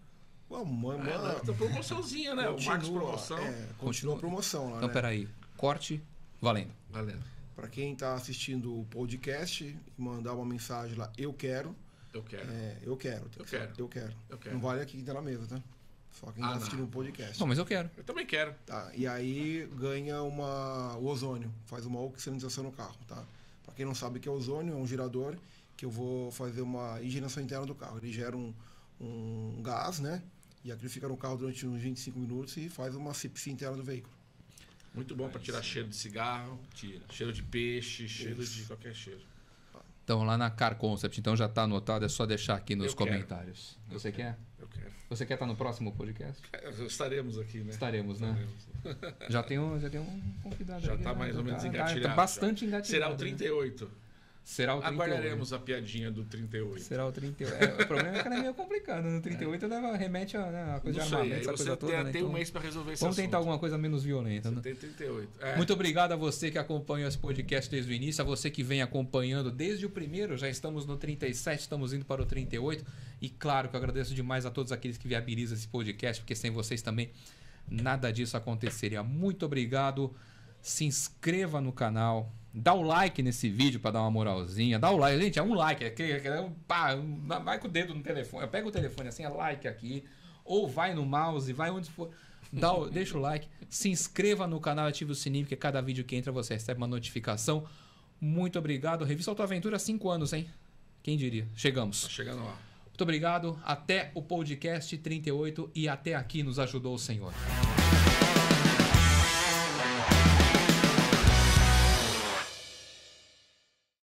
Promoçãozinha, né? O Marcos Promoção. Continua a promoção lá, então, peraí. Corte, valendo. Para quem tá assistindo o podcast e mandar uma mensagem lá, eu quero. Eu quero. Eu quero. Não vale aqui que tá na mesa, tá? Só quem tá assistindo o podcast. Não, mas eu quero. Eu também quero. Tá, e aí ganha o ozônio. Faz uma oxigenização no carro, tá? Para quem não sabe o que é ozônio, é um gerador que eu vou fazer uma higienização interna do carro. Ele gera um gás, né? E aquilo fica no carro durante uns 25 minutos e faz uma asepsia interna do veículo. Muito bom para tirar cheiro de cigarro, cheiro de peixe, cheiro de qualquer cheiro. Então, lá na Car Concept, então já está anotado, é só deixar aqui nos comentários. Você quer? Eu quero. Você quer estar no próximo podcast? Estaremos aqui, né? Estaremos, né? Já tem um convidado. Já está mais ou menos engatilhado. Está bastante engatilhado. Será o 38. Será o 38. Aguardaremos a piadinha do 38. Será o 38. O problema é que ela é meio complicado. No 38 remete a coisa de armamento, essa coisa toda. Tem um mês para resolver esse Vamos tentar alguma coisa menos violenta. Você tem 38. Muito obrigado a você que acompanhou esse podcast desde o início, a você que vem acompanhando desde o primeiro. Já estamos no 37, estamos indo para o 38. E claro que eu agradeço demais a todos aqueles que viabilizam esse podcast, porque sem vocês também nada disso aconteceria. Muito obrigado. Se inscreva no canal. Dá o like nesse vídeo para dar uma moralzinha. Dá o like. Gente, é um like. Vai com o dedo no telefone. Pega o telefone assim, é like aqui. Ou vai no mouse, vai onde for. Deixa o like. Se inscreva no canal, ative o sininho, porque cada vídeo que entra você recebe uma notificação. Muito obrigado. Revista Autoaventura, 5 anos, hein? Quem diria? Chegamos. Tá chegando lá. Muito obrigado. Até o podcast 38 e até aqui nos ajudou o Senhor.